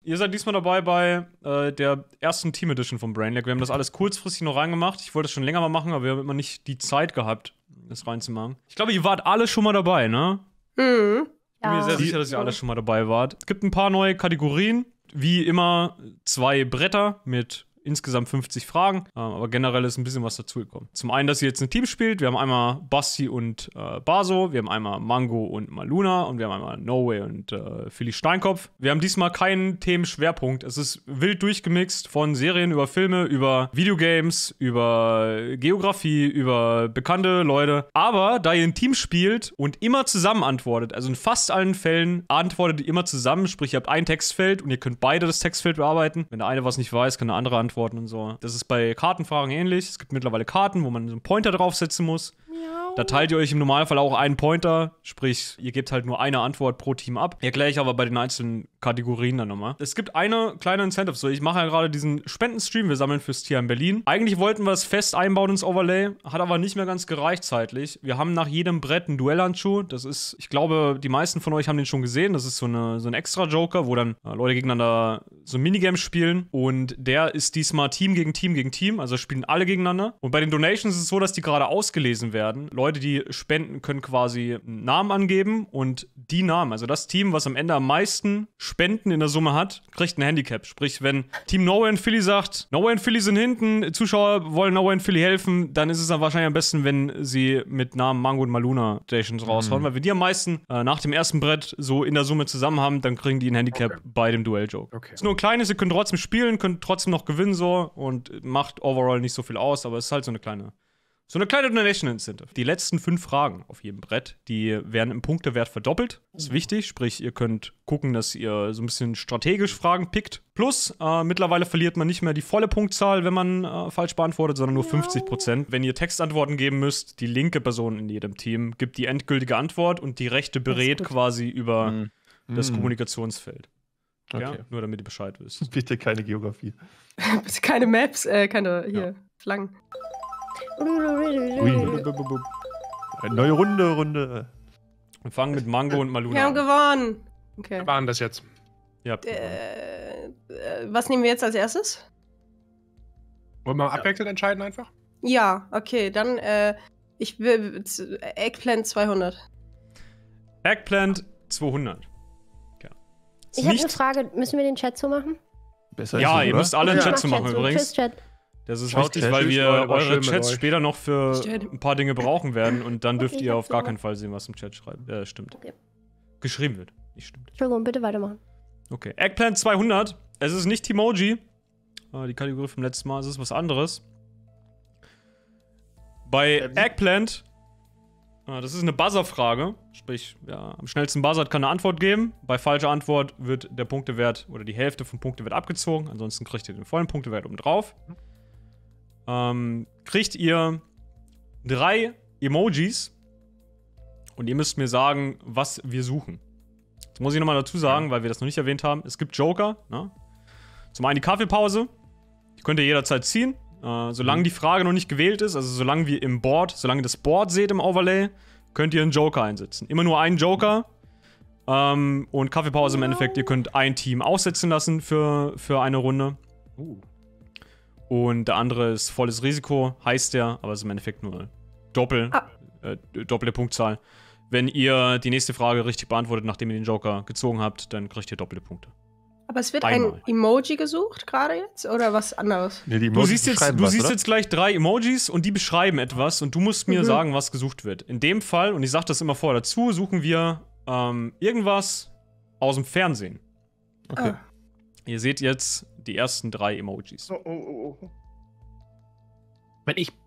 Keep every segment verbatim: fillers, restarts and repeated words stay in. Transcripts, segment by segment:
Ihr seid diesmal dabei bei äh, der ersten Team Edition von Brainiac. Wir haben das alles kurzfristig noch reingemacht. Ich wollte das schon länger mal machen, aber wir haben immer nicht die Zeit gehabt, das reinzumachen. Ich glaube, ihr wart alle schon mal dabei, ne? Mhm. Ich bin mir sehr sicher, dass ihr alle schon mal dabei wart. Es gibt ein paar neue Kategorien. Wie immer zwei Bretter mit insgesamt fünfzig Fragen, ähm, aber generell ist ein bisschen was dazugekommen. Zum einen, dass ihr jetzt ein Team spielt. Wir haben einmal Basti und äh, Baso, wir haben einmal Mango und Maluna und wir haben einmal No Way und äh, Philly Steinkopf. Wir haben diesmal keinen Themenschwerpunkt. Es ist wild durchgemixt von Serien über Filme, über Videogames, über Geografie, über bekannte Leute. Aber da ihr ein Team spielt und immer zusammen antwortet, also in fast allen Fällen antwortet ihr immer zusammen, sprich ihr habt ein Textfeld und ihr könnt beide das Textfeld bearbeiten. Wenn der eine was nicht weiß, kann der andere antworten. Und so. Das ist bei Kartenfragen ähnlich. Es gibt mittlerweile Karten, wo man so einen Pointer draufsetzen muss. Miau. Da teilt ihr euch im Normalfall auch einen Pointer, sprich, ihr gebt halt nur eine Antwort pro Team ab. Erkläre ich aber bei den einzelnen Kategorien dann nochmal. Es gibt eine kleine Incentive. So, ich mache ja gerade diesen Spendenstream, wir sammeln fürs Tier in Berlin. Eigentlich wollten wir es fest einbauen ins Overlay, hat aber nicht mehr ganz gereicht zeitlich. Wir haben nach jedem Brett einen Duellhandschuh. Das ist, ich glaube, die meisten von euch haben den schon gesehen. Das ist so, eine, so ein Extra-Joker, wo dann äh, Leute gegeneinander so ein Minigame spielen. Und der ist diesmal Team gegen Team gegen Team. Also spielen alle gegeneinander. Und bei den Donations ist es so, dass die gerade ausgelesen werden. Leute, die spenden, können quasi einen Namen angeben. Und die Namen, also das Team, was am Ende am meisten Spenden in der Summe hat, kriegt ein Handicap. Sprich, wenn Team No Way und Philly sagt, No Way und Philly sind hinten, Zuschauer wollen No Way und Philly helfen, dann ist es dann wahrscheinlich am besten, wenn sie mit Namen Mango und Maluna Stations raushauen. Mhm. Weil wenn die am meisten äh, nach dem ersten Brett so in der Summe zusammen haben, dann kriegen die ein Handicap okay. bei dem Duell-Joke. Okay. Ist nur ein kleines, ihr könnt trotzdem spielen, könnt trotzdem noch gewinnen so und macht overall nicht so viel aus, aber es ist halt so eine kleine So eine kleine Donation Incentive. Die letzten fünf Fragen auf jedem Brett, die werden im Punktewert verdoppelt. Das ist wichtig, sprich, ihr könnt gucken, dass ihr so ein bisschen strategisch Fragen pickt. Plus, äh, mittlerweile verliert man nicht mehr die volle Punktzahl, wenn man äh, falsch beantwortet, sondern nur fünfzig Prozent. Wenn ihr Textantworten geben müsst, die linke Person in jedem Team gibt die endgültige Antwort und die rechte berät quasi über mhm. das Kommunikationsfeld. Okay. Ja, nur damit ihr Bescheid wisst. Bitte keine Geografie. Bitte keine Maps, äh, keine, hier, ja. Flaggen. Ui. Eine neue Runde, Runde. Wir fangen mit Mango und Maluna Wir haben gewonnen. Okay. Wir waren das jetzt. Ja. Äh, äh, was nehmen wir jetzt als erstes? Wollen wir abwechselnd entscheiden einfach? Ja, okay, dann, äh, ich will Eggplant zweihundert. Eggplant zweihundert. Okay. Ich habe eine Frage, müssen wir den Chat so machen? Besser ja, ist, ihr müsst alle ja. einen Chat zu machen Chat übrigens. Tschüss, Chat. Das ist Ciao, wichtig, Chat. weil wir Leute, war schön eure mit Chats euch. später noch für ein paar Dinge brauchen werden und dann dürft Okay, ihr ich auf gar hab's keinen Fall sehen, was im Chat schreibt. Ja, stimmt. Okay. Geschrieben wird, nicht stimmt. Entschuldigung, bitte weitermachen. Okay, Eggplant zweihundert. Es ist nicht Timoji. Die Kategorie vom letzten Mal, es ist was anderes. Bei Eggplant, das ist eine Buzzer-Frage. Sprich, ja, am schnellsten buzzert kann eine Antwort geben. Bei falscher Antwort wird der Punktewert oder die Hälfte vom Punktewert abgezogen. Ansonsten kriegt ihr den vollen Punktewert oben drauf. Ähm, kriegt ihr drei Emojis und ihr müsst mir sagen, was wir suchen. Jetzt muss ich nochmal dazu sagen, weil wir das noch nicht erwähnt haben, es gibt Joker, ne? Zum einen die Kaffeepause, die könnt ihr jederzeit ziehen, äh, solange die Frage noch nicht gewählt ist, also solange wir im Board, solange ihr das Board seht im Overlay, könnt ihr einen Joker einsetzen. Immer nur einen Joker ähm, und Kaffeepause im Endeffekt, ihr könnt ein Team aussetzen lassen für, für eine Runde. Uh. Und der andere ist volles Risiko, heißt der, aber es ist im Endeffekt nur Doppel, ah. äh, doppelte Punktzahl. Wenn ihr die nächste Frage richtig beantwortet, nachdem ihr den Joker gezogen habt, dann kriegt ihr doppelte Punkte. Aber es wird Einmal. ein Emoji gesucht gerade jetzt oder was anderes? Nee, die du siehst, jetzt, du was, siehst oder? jetzt gleich drei Emojis und die beschreiben etwas und du musst mir mhm. sagen, was gesucht wird. In dem Fall, und ich sag das immer vorher dazu, suchen wir ähm, irgendwas aus dem Fernsehen. Okay. Ah. Ihr seht jetzt die ersten drei Emojis. Oh, oh, oh, oh. Wenn ich.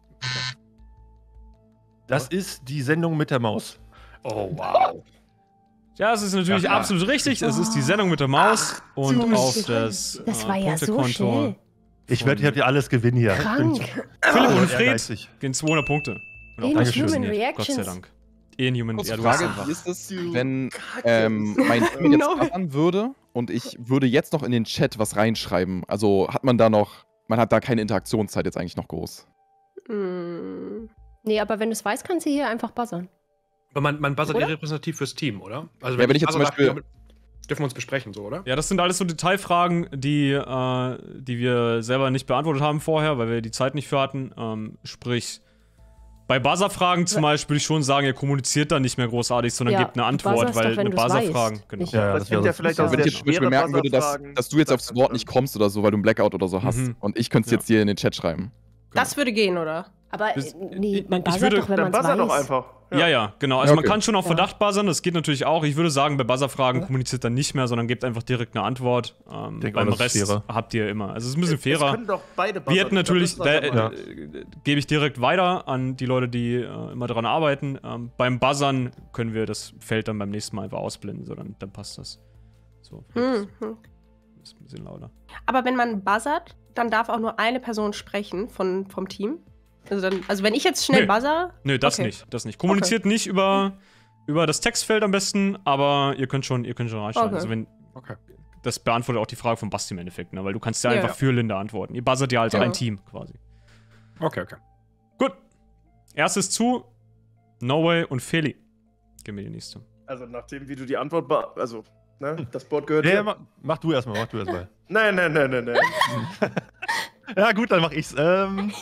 Das ist die Sendung mit der Maus. Oh, wow. Ja, es ist natürlich Ja, absolut richtig. Es ist die Sendung mit der Maus Ach, und so auf schnell. das Das äh, war ja so Punktekonto. schnell. Ich werde hier alles gewinnen hier. Krank. Philipp und Oh, Fred ehrgeizig. gehen zweihundert Punkte. Und auch Inhuman das funktioniert, Gott sei Reactions. Dank. Inhuman, Kurze ja, du hast Frage, einfach. wie ist es, wenn ähm, mein Team jetzt No. buzzern würde und ich würde jetzt noch in den Chat was reinschreiben? Also hat man da noch, man hat da keine Interaktionszeit jetzt eigentlich noch groß? Hm. Nee, aber wenn du es weißt, kannst du hier einfach buzzern. Aber man, man buzzert ja Oder? repräsentativ fürs Team, oder? Also Ja, wenn ich jetzt zum Buzzer Beispiel- sagt, dürfen wir uns besprechen, so, oder? Ja, das sind alles so Detailfragen, die, äh, die wir selber nicht beantwortet haben vorher, weil wir die Zeit nicht für hatten. Ähm, sprich, bei Buzzer-Fragen zum Beispiel würde ich schon sagen, ihr kommuniziert dann nicht mehr großartig, sondern Ja, gebt eine Antwort, Buzzer ist weil doch, wenn eine du's Buzzer-Fragen, weißt. genau. Nicht- Ja, Das klingt ja vielleicht auch Ja. Wenn sehr ich jetzt zum Beispiel schwere merken würde, dass, Buzzer-Fragen. dass du jetzt aufs Wort nicht kommst oder so, weil du einen Blackout oder so hast Mhm. und ich könnte es Ja. jetzt dir in den Chat schreiben. Das würde gehen, oder? Aber Das- äh, nee, ich- man ich buzzert würde- doch, wenn Dann man es buzzer doch weiß. einfach. Ja, ja, genau. Also Ja, man okay. kann schon auf Ja. Verdacht buzzern, das geht natürlich auch. Ich würde sagen, bei Buzzer-Fragen kommuniziert dann nicht mehr, sondern gebt einfach direkt eine Antwort. Ähm, Denk beim auch, das ist Rest fairer. habt ihr immer. Also es ist ein bisschen Es fairer. können doch beide buzzern. Wir hätten natürlich, Ich glaub, da, das ist äh, einfach- äh, gebe ich direkt weiter an die Leute, die äh, immer daran arbeiten. Ähm, beim Buzzern können wir das Feld dann beim nächsten Mal einfach ausblenden, so, dann, dann passt das. So, Hm, hm. ist ein bisschen lauter. Aber wenn man buzzert, dann darf auch nur eine Person sprechen von, vom Team. Also, dann, also wenn ich jetzt schnell Nee. buzzer. Nö, das Okay. nicht, das nicht. Kommuniziert nicht über, über das Textfeld am besten, aber ihr könnt schon, ihr könnt schon reinschreiben. Okay. Also wenn, Okay. das beantwortet auch die Frage von Basti im Endeffekt, ne? Weil du kannst ja, Ja, einfach ja. für Linda antworten. Ihr buzzert ja als Ja. ein Team quasi. Okay, okay. Gut. Erstes zu No Way und Feli. Gehen wir die nächste. Also nachdem, wie du die Antwort, be also, ne, das Board gehört Ja, dir. ja, mach, mach du erstmal, mach du erstmal. Nein, nein, nein, nein, nein. Ja, gut, dann mach ich's. Ähm,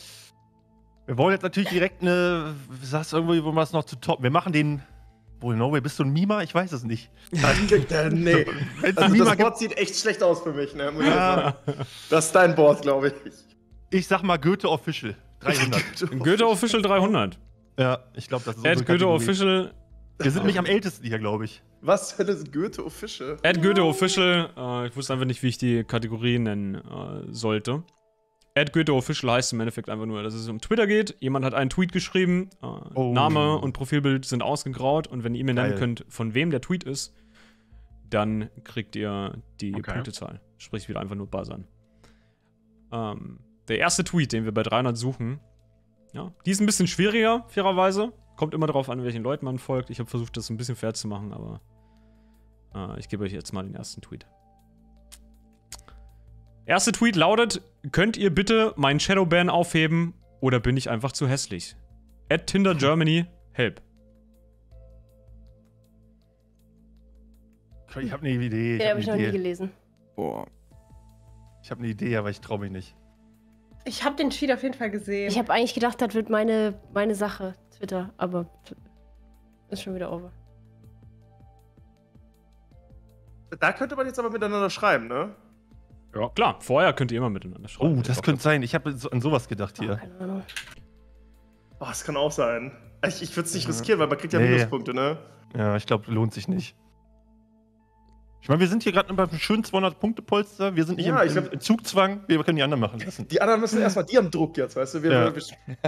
wir wollen jetzt natürlich direkt eine. Du sagst irgendwie, wo wir es noch zu toppen. Wir machen den. Wohl, No Way, bist du ein Mima? Ich weiß es nicht. Äh, nee. Wenn's ein Also Mima das gibt, Board sieht echt schlecht aus für mich, ne? Muss ich Ja. sagen. Das ist dein Board, glaube ich. ich sag mal Goethe Official. dreihundert. Goethe Official dreihundert. Ja, ich glaube, das ist At unsere Goethe Kategorie. Official. Wir sind nicht am ältesten hier, glaube ich. Was für das Goethe Official? At Goethe Official. Äh, ich wusste einfach nicht, wie ich die Kategorie nennen äh, sollte. At Goethe Official heißt im Endeffekt einfach nur, dass es um Twitter geht. Jemand hat einen Tweet geschrieben. Äh, Oh. Name und Profilbild sind ausgegraut. Und wenn ihr mir nennen Geil. könnt, von wem der Tweet ist, dann kriegt ihr die Okay. Punktezahl. Sprich, wieder einfach nur buzzern. Ähm, der erste Tweet, den wir bei dreihundert suchen, ja, die ist ein bisschen schwieriger, fairerweise. Kommt immer darauf an, welchen Leuten man folgt. Ich habe versucht, das ein bisschen fair zu machen, aber äh, ich gebe euch jetzt mal den ersten Tweet. Erster Tweet lautet: Könnt ihr bitte meinen Shadowban aufheben oder bin ich einfach zu hässlich? At Tinder Germany, help. Ich habe eine Idee. Ich Den habe habe ich noch nie eine Idee. gelesen. Boah. Ich habe eine Idee, aber ich traue mich nicht. Ich habe den Tweet auf jeden Fall gesehen. Ich habe eigentlich gedacht, das wird meine, meine Sache, Twitter, aber ist schon wieder over. Da könnte man jetzt aber miteinander schreiben, ne? Ja, klar, vorher könnt ihr immer miteinander schreiben. Oh, das könnte sein. Ich habe so, an sowas gedacht Oh, hier. keine Ahnung. Oh, das kann auch sein. Ich, ich würde es nicht riskieren, weil man kriegt ja Nee. Minuspunkte, ne? Ja, ich glaube, lohnt sich nicht. Ich meine, wir sind hier gerade beim schönen zweihundert-Punkte-Polster. Wir sind nicht Ja, im, ich glaub- im Zugzwang. Wir können die anderen machen lassen. Die anderen müssen erstmal, die haben Druck jetzt, weißt du? Wir, Ja. wir,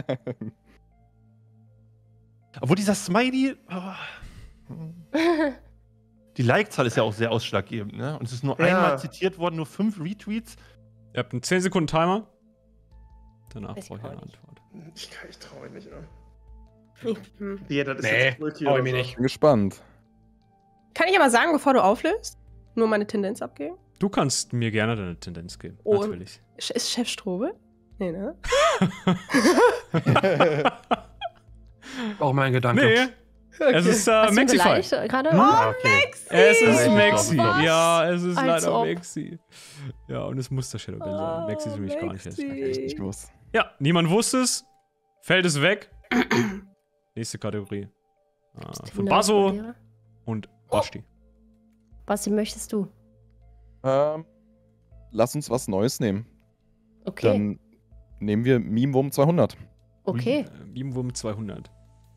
Obwohl dieser Smiley. Oh. Die Like-Zahl ist ja auch sehr ausschlaggebend, ne? Und es ist nur Ja. einmal zitiert worden, nur fünf Retweets. Ihr habt einen zehn Sekunden Timer. Danach Weiß ich brauche ich auch eine nicht. Antwort. ich kann, ich traue mich nicht, ne? Hm. Ja, das ist Nee, jetzt tricky trau ich oder mich so. nicht. Bin gespannt. Kann ich aber sagen, bevor du auflöst? Nur meine Tendenz abgeben? Du kannst mir gerne deine Tendenz geben. Oh. Natürlich. Sch- Ist Chef Strobe? Nee, ne? Auch mein Gedanke. Nee, es ist äh, Hast du ihn Maxify. beleidigt gerade? Ah, okay. Es ist Nein, Maxi. ich glaub, Ja, es ist Als leider ob. Maxi. Ja, und es muss der Shadowban sein. Maxi ist nämlich gar nicht Maxi. hässlich. Echt nicht los. Ja, niemand wusste es. Feld ist weg. Nächste Kategorie. Äh, von Baso und Basti. Was möchtest du? Ähm, lass uns was Neues nehmen. Okay, Dann nehmen wir Meme-Wurm zweihundert. okay. Äh, Beamwurm zweihundert.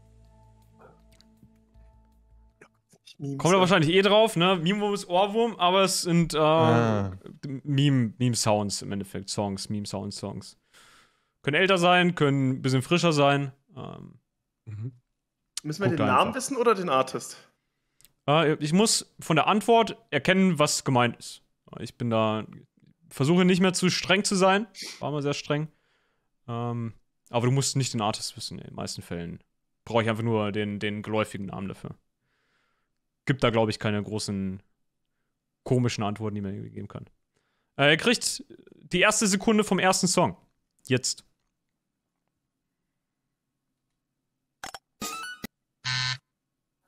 Memes, Kommt er wahrscheinlich eh drauf, ne? Meme-Wurm ist Ohrwurm, aber es sind äh, Ah. Meme, Meme-Sounds im Endeffekt. Songs, Meme-Sounds, Songs. Können älter sein, können ein bisschen frischer sein. Ähm, Mhm. Müssen wir Guck den Namen einfach. wissen oder den Artist? äh, ich muss von der Antwort erkennen, was gemeint ist. Ich bin da, versuche nicht mehr zu streng zu sein. War mal sehr streng. Ähm, aber du musst nicht den Artist wissen. In den meisten Fällen brauche ich einfach nur den, den geläufigen Namen dafür. Gibt da, glaube ich, keine großen komischen Antworten, die man irgendwie geben kann. Äh, er kriegt die erste Sekunde vom ersten Song. Jetzt.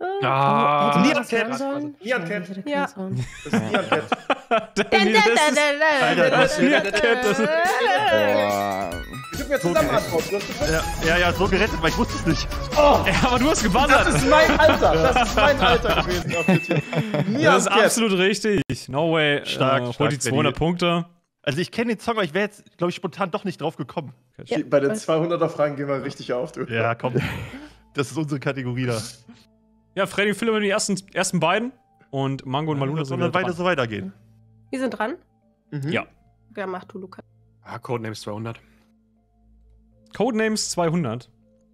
Ah. Hätte Nian das Cat. hören sollen? Nian Cat. Hätte Ja. keinen Sound. Das ist Nian Cat. Danny, das ist, Alter, das Nian Cat, das ist, Boah. Gib mir zusammen Antwort. Du hast gesagt, Ja, ja, ja, so gerettet, weil ich wusste es nicht. oh, ja, aber du hast gebuzzert. das ist mein Alter. Das ist mein Alter gewesen. Auf der Tür. Nian Das ist Cat. absolut richtig. No way. Stark, äh, holt stark, die zweihundert Danny. Punkte. Also ich kenne den Song, aber ich wäre jetzt, glaube ich, spontan doch nicht drauf gekommen. Ja. Bei den zweihunderter-Fragen gehen wir richtig auf, du. Ja, komm. Das ist unsere Kategorie da. Ja, Freddy und Philipp haben die ersten, ersten beiden. Und Mango und Maluna sind Soll wieder weiter dran. so weitergehen. Wir sind dran. Mhm. Ja. Ja, mach du, Lukas. Ah, Codenames zweihundert. Codenames zweihundert.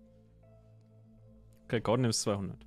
Okay, Codenames zweihundert.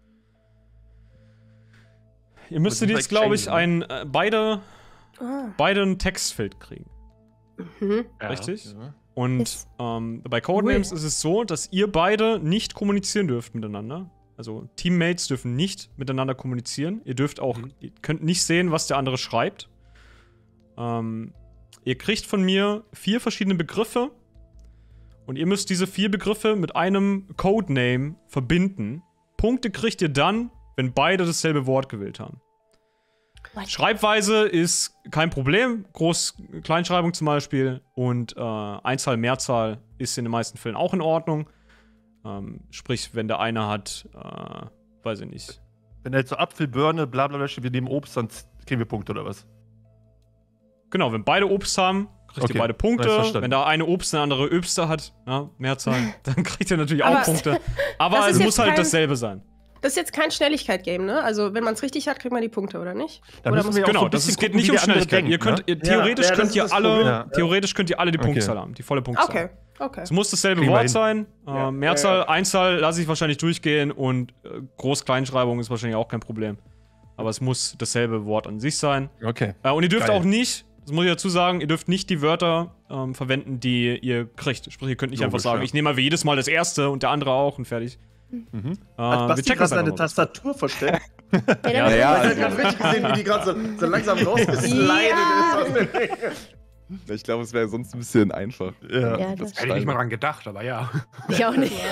Ihr müsstet sind jetzt, bei glaube ich, Exchange, ein, äh, beide, Ah. beide ein Textfeld kriegen. Mhm. Ja. Richtig? Ja. Und Ist- ähm, bei Codenames ist es so, dass ihr beide nicht kommunizieren dürft miteinander. Also Teammates dürfen nicht miteinander kommunizieren. Ihr dürft auch, Mhm. ihr könnt nicht sehen, was der andere schreibt. Ähm, ihr kriegt von mir vier verschiedene Begriffe und ihr müsst diese vier Begriffe mit einem Codename verbinden. Punkte kriegt ihr dann, wenn beide dasselbe Wort gewählt haben. What? Schreibweise ist kein Problem. Groß-, Kleinschreibung zum Beispiel. Und äh, Einzahl, Mehrzahl ist in den meisten Fällen auch in Ordnung. Ähm, sprich, wenn der eine hat, äh, weiß ich nicht. Wenn er jetzt so Apfel, Birne, bla bla bla steht, wir nehmen Obst, dann kriegen wir Punkte oder was? Genau, wenn beide Obst haben, kriegt Okay, ihr beide nice, Punkte. verstanden. Wenn der eine Obst, der andere Öbste hat, ja, Mehrzahl, dann kriegt ihr natürlich auch Aber- Punkte. Aber Das ist es jetzt muss halt kein- dasselbe sein. Das ist jetzt kein Schnelligkeit-Game, ne? Also, wenn man es richtig hat, kriegt man die Punkte, oder nicht? Dann Oder müssen muss wir auch Genau, so ein das bisschen ist, geht gucken, nicht wie um der andere Schnelligkeit. denkt, Ihr könnt, ne? ihr, theoretisch, Ja, ja, das könnt ist ihr das alle, Problem. Ja. theoretisch könnt ihr alle die Okay. Punktzahl haben, die volle Punktzahl. Okay, okay. Es muss dasselbe Kriegen wir Wort hin. sein. Ja, Äh, Mehrzahl, ja, ja. Einzahl lasse ich wahrscheinlich durchgehen und äh, Groß-Kleinschreibung ist wahrscheinlich auch kein Problem. Aber es muss dasselbe Wort an sich sein. Okay. Äh, und ihr dürft Geil. auch nicht, das muss ich dazu sagen, ihr dürft nicht die Wörter ähm, verwenden, die ihr kriegt. Sprich, ihr könnt nicht Logisch, einfach sagen, ja. ich nehme mal wie jedes Mal das erste und der andere auch und fertig. Mhm. Äh, Hat wir Basti checken gerade das seine einfach mal. Tastatur versteckt? Ja, Ja, dann- ja, Ich hab also- gerade richtig gesehen, wie die gerade so, so langsam rausgeslidet ist. Ich glaube, es wäre sonst ein bisschen einfach. Ja. Ja, das das Hätte ich nicht mal dran gedacht, aber ja. ich auch nicht.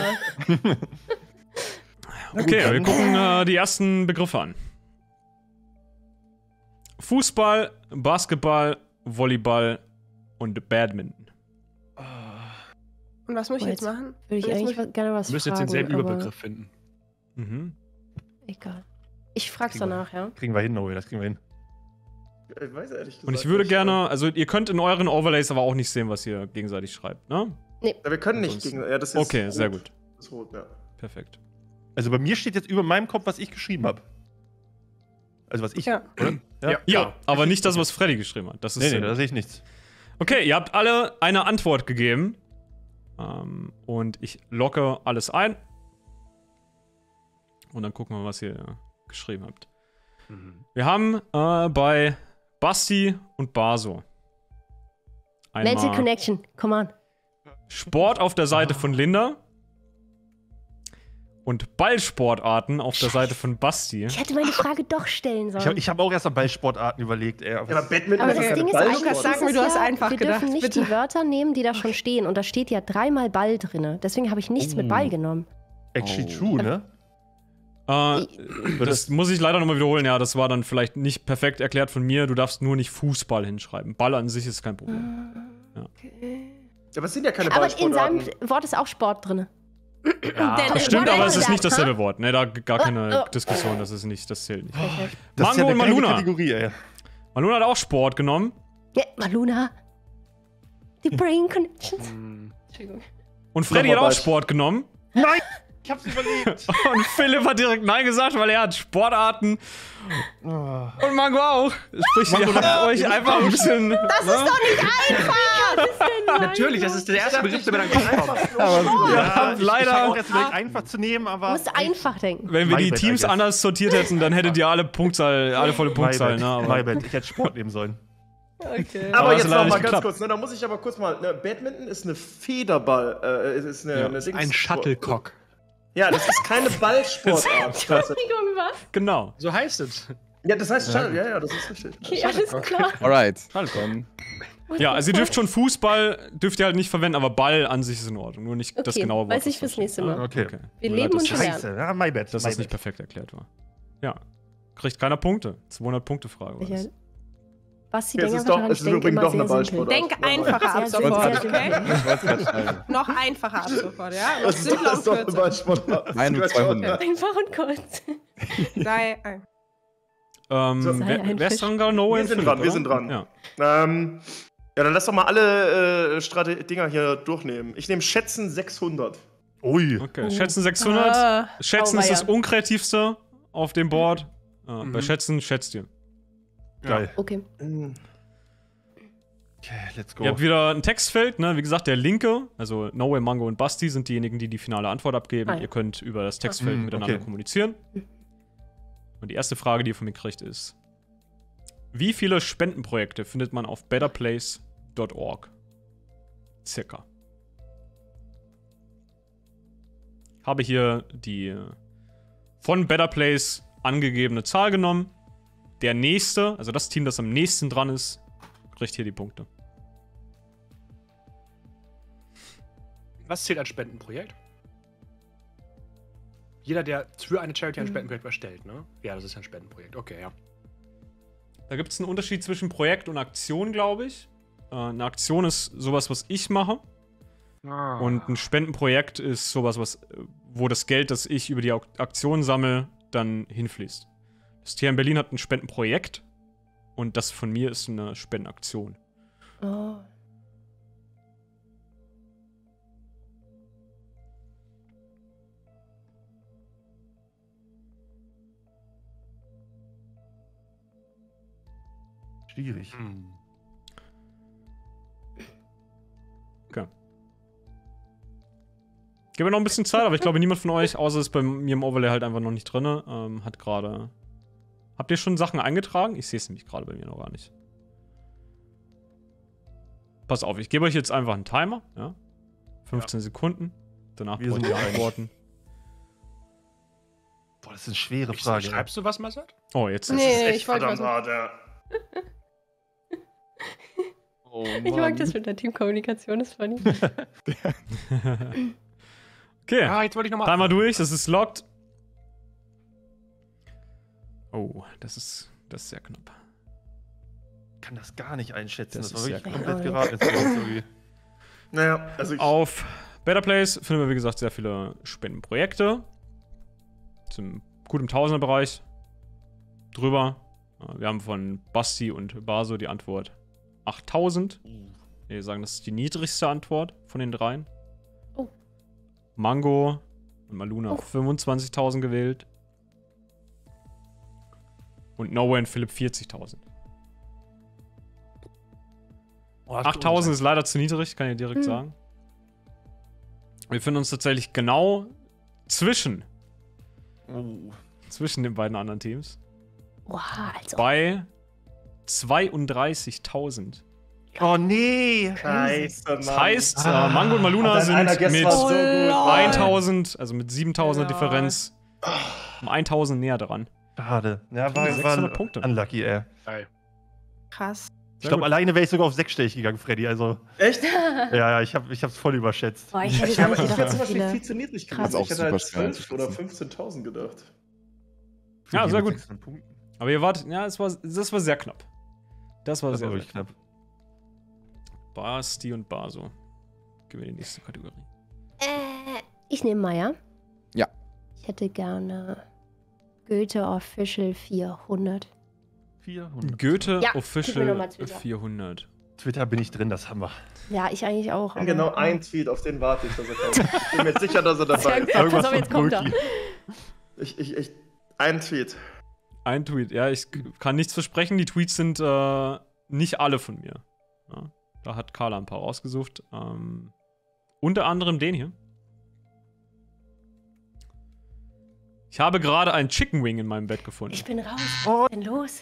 Okay, wir gucken äh, die ersten Begriffe an. Fußball, Basketball, Volleyball und Badminton. Und was muss ich Oh, jetzt jetzt machen? Würde ich Jetzt eigentlich muss was- gerne was Du müsst jetzt fragen, denselben aber Überbegriff finden. Mhm. Egal. Ich frag's Kriegen wir. danach, ja. Kriegen wir hin, Noel, das kriegen wir hin. Ich weiß ehrlich gesagt Und ich würde nicht. gerne, also ihr könnt in euren Overlays aber auch nicht sehen, was ihr gegenseitig schreibt, ne? Ja, wir können nicht Ansonsten- gegen. Ja, das ist Okay, rot. sehr gut. Das ist rot, ja. Perfekt. Also bei mir steht jetzt über meinem Kopf, was ich geschrieben habe. Also was ich. Ja. Oder? Ja. Ja, aber nicht das, was Freddy geschrieben hat. Das ist Nee, nee, sehr da gut. sehe ich nichts. Okay, ihr habt alle eine Antwort gegeben. Ähm, und ich locke alles ein. Und dann gucken wir, was ihr geschrieben habt. Mhm. Wir haben äh, bei Basti und Baso Nancy einmal Connection, come on. Sport auf der Seite von Linda und Ballsportarten auf der Seite von Basti. Ich hätte meine Frage doch stellen Ich sollen. habe ich hab auch erst an Ballsportarten überlegt, ey. Ja, aber Badminton Aber ist das ja keine Ding ist Ballsport. eigentlich, Lukas, sag das mir, ist du hast ja, einfach wir gedacht, dürfen nicht bitte. die Wörter nehmen, die da schon stehen. Und da steht ja dreimal Ball drin. Deswegen habe ich nichts mit Oh. Ball genommen. Actually Oh. true, ne? Äh, das muss ich leider nochmal wiederholen. Ja, das war dann vielleicht nicht perfekt erklärt von mir. Du darfst nur nicht Fußball hinschreiben. Ball an sich ist kein Problem. Ja, aber es sind ja keine Aber in Ballsportarten. seinem Wort ist auch Sport drin. Ja. Denn- Stimmt, aber es ist nicht Ha? dasselbe Wort. Ne, da gar keine Oh, oh. Diskussion. Das ist nicht, das zählt nicht. Das Mango ist ja und eine geile Maluna. Kategorie, ey. Maluna hat auch Sport genommen. Ja, Maluna. Die Brain Connections. Mhm. Entschuldigung. Und Freddy Nochmal hat auch Ball. Sport genommen. Nein! Ich hab's überlegt! Und Philipp hat direkt Nein gesagt, weil er hat Sportarten. Oh. Und Mango auch. Sprich, ihr habt euch einfach ein bisschen. Das ist doch nicht Natürlich, das ist der erste Begriff, der mir dann kommt. Ja, ich, leider- ich hab auch erst überlegt, einfach zu nehmen, Du aber. musst einfach denken. Wenn wir die My bad, I Teams guess. anders sortiert hätten, dann hättet ihr alle Punktzahl, alle volle My Punktzahl. bad, Ne, my aber bad. Ich hätte Sport nehmen sollen. Okay. Aber Aber es jetzt hat noch leider mal nicht ganz geklappt. kurz, ne, da muss ich aber kurz mal, ne, Badminton ist eine Federball, äh, es ist eine, Ja. eine Dings- Ein Shuttlecock. Ja, das ist keine Ballsportart. Entschuldigung, was? genau. So heißt es. Ja, das heißt Shuttle, ja, ja, das ist richtig. Okay, alles klar. Alright. Dann Ja, also ihr dürft schon Fußball, dürft ihr halt nicht verwenden, aber Ball an sich ist in Ordnung. Nur nicht das Okay, genaue Wort. weiß ich was fürs da nächste steht. Mal. Okay. Okay. Wir Tut mir leben leid, und dass das- lernen. Scheiße, ja, my bad. Dass my das nicht bad. perfekt erklärt war. Ja. Kriegt keiner Punkte. zweihundert-Punkte-Frage. war Ja. das. Basti, Okay, es denk ist einfach doch- dran, es ich ist denke übrigens immer doch eine sehr simpel. Ballsportart. Denk einfacher ab Sehr sofort, simpel. okay? Ich wollte es gerade schreiben. Noch einfacher ab sofort, ja? Noch Das ist simpler das und ist doch eine kürzer. Ballsportart. Nein, nur zweihundert. Einfach und kurz. Sei ein. Ähm, So. Sei wer, ein wer ist Fisch. dran gerade? No Wir and sind Philipp, dran, wir oder? sind dran. Ja. Ähm, ja, dann lass doch mal alle äh, Strate Dinger hier durchnehmen. Ich nehme Schätzen sechshundert. Ui. Okay, Schätzen sechshundert. Ah, Schätzen ist das Auweia. unkreativste auf dem Board. Äh, Mhm. Bei Schätzen schätzt ihr. Geil. Okay. Okay, let's go. Ihr habt wieder ein Textfeld, ne? Wie gesagt, der linke, also No Way, Mango und Basti sind diejenigen, die die finale Antwort abgeben. Ah, ja. Ihr könnt über das Textfeld Ah. miteinander Okay. kommunizieren. Und die erste Frage, die ihr von mir kriegt, ist: Wie viele Spendenprojekte findet man auf betterplace punkt org? Circa. Ich habe hier die von Better Place angegebene Zahl genommen. Der nächste, also das Team, das am nächsten dran ist, kriegt hier die Punkte. Was zählt als Spendenprojekt? Jeder, der für eine Charity ein Mhm. Spendenprojekt erstellt, ne? Ja, das ist ein Spendenprojekt. Okay, ja. Da gibt es einen Unterschied zwischen Projekt und Aktion, glaube ich. Äh, eine Aktion ist sowas, was ich mache. Ah. Und ein Spendenprojekt ist sowas, was, äh, wo das Geld, das ich über die Ak- Aktion sammle, dann hinfließt. Das T H in Berlin hat ein Spendenprojekt und das von mir ist eine Spendenaktion. Oh. Schwierig. Hm. Gib mir noch ein bisschen Zeit, aber ich glaube, niemand von euch, außer ist bei mir im Overlay halt einfach noch nicht drin, ähm, hat gerade. Habt ihr schon Sachen eingetragen? Ich sehe es nämlich gerade bei mir noch gar nicht. Pass auf, ich gebe euch jetzt einfach einen Timer, ja? fünfzehn Sekunden. Danach Wir braucht sind ihr bereit. antworten. Boah, das ist eine schwere Ich, Frage. schreibst du was, Masat? Oh, jetzt. Nee, Das ist nee, echt ich wollte verdammt was. hart, ja. Oh, Ich mag Mann. das mit der Teamkommunikation, ist funny. Okay. Ja, jetzt wollte ich nochmal. Timer durch, es ist locked. Oh, das ist, das ist sehr knapp. Ich kann das gar nicht einschätzen. Das Das, ist war wirklich sehr komplett klar. geraten. jetzt irgendwie. Naja, also ich. Auf Better Place finden wir, wie gesagt, sehr viele Spendenprojekte. Zum gut im Tausenderbereich. Drüber. Äh, Wir haben von Basti und Baso die Antwort achttausend. Wir sagen, das ist die niedrigste Antwort von den dreien. Oh. Mango und Maluna Oh. fünfundzwanzigtausend gewählt. Und Nowhere und Philipp vierzigtausend. Oh, hast du achttausend ist leider zu niedrig, kann ich direkt Hm. sagen. Wir finden uns tatsächlich genau zwischen, Oh. zwischen den beiden anderen Teams. Wow, also. Bei zweiunddreißigtausend. Oh nee! Scheiße, Mann. Das heißt, Ah. äh, Mango und Maluna Hat dein einer sind Guess mit was so gut. eintausend, also mit siebentausender Lol. Differenz, um eintausend näher dran. Schade. Ja, war, sechshundert war Punkte. unlucky, ey. Geil. Krass. Ich glaube, alleine wäre ich sogar auf sechsstellig gegangen, Freddy. Also, Echt? ja, ja, ich habe ich hab's voll überschätzt. Boah, ich hätte Ich, gar aber nicht ich gedacht, wäre zum so Beispiel viele. viel zu niedrig Krass. gewesen. Ich hätte halt Auch super schwer zwölf oder einzuschätzen. fünfzehntausend gedacht. Ja, Die sehr mit gut. sechshundert Punkten. Aber ihr wart, ja, es war, das war sehr knapp. Das war Das sehr, war sehr wirklich knapp. Basti und Baso. Gehen wir in die nächste Kategorie. Äh, ich nehme Maya. Ja. Ich hätte gerne Goethe Official vierhundert. vierhundert. Goethe Ja, gib mir Official noch mal Twitter. vierhundert. Twitter bin ich drin, das haben wir. Ja, ich eigentlich auch. Ja, aber- genau ein Tweet, auf den warte ich, dass er kommt. Ich bin mir jetzt sicher, dass er dabei Sehr ist. gut. Irgendwas Pass auf, von jetzt kommt er. Brookie. Ich, ich, ich, ein Tweet. Ein Tweet, ja, ich kann nichts versprechen. Die Tweets sind äh, nicht alle von mir. Ja, da hat Carla ein paar rausgesucht. Ähm, unter anderem den hier. Ich habe gerade einen Chicken Wing in meinem Bett gefunden. Ich bin raus. Oh. Was ist denn los?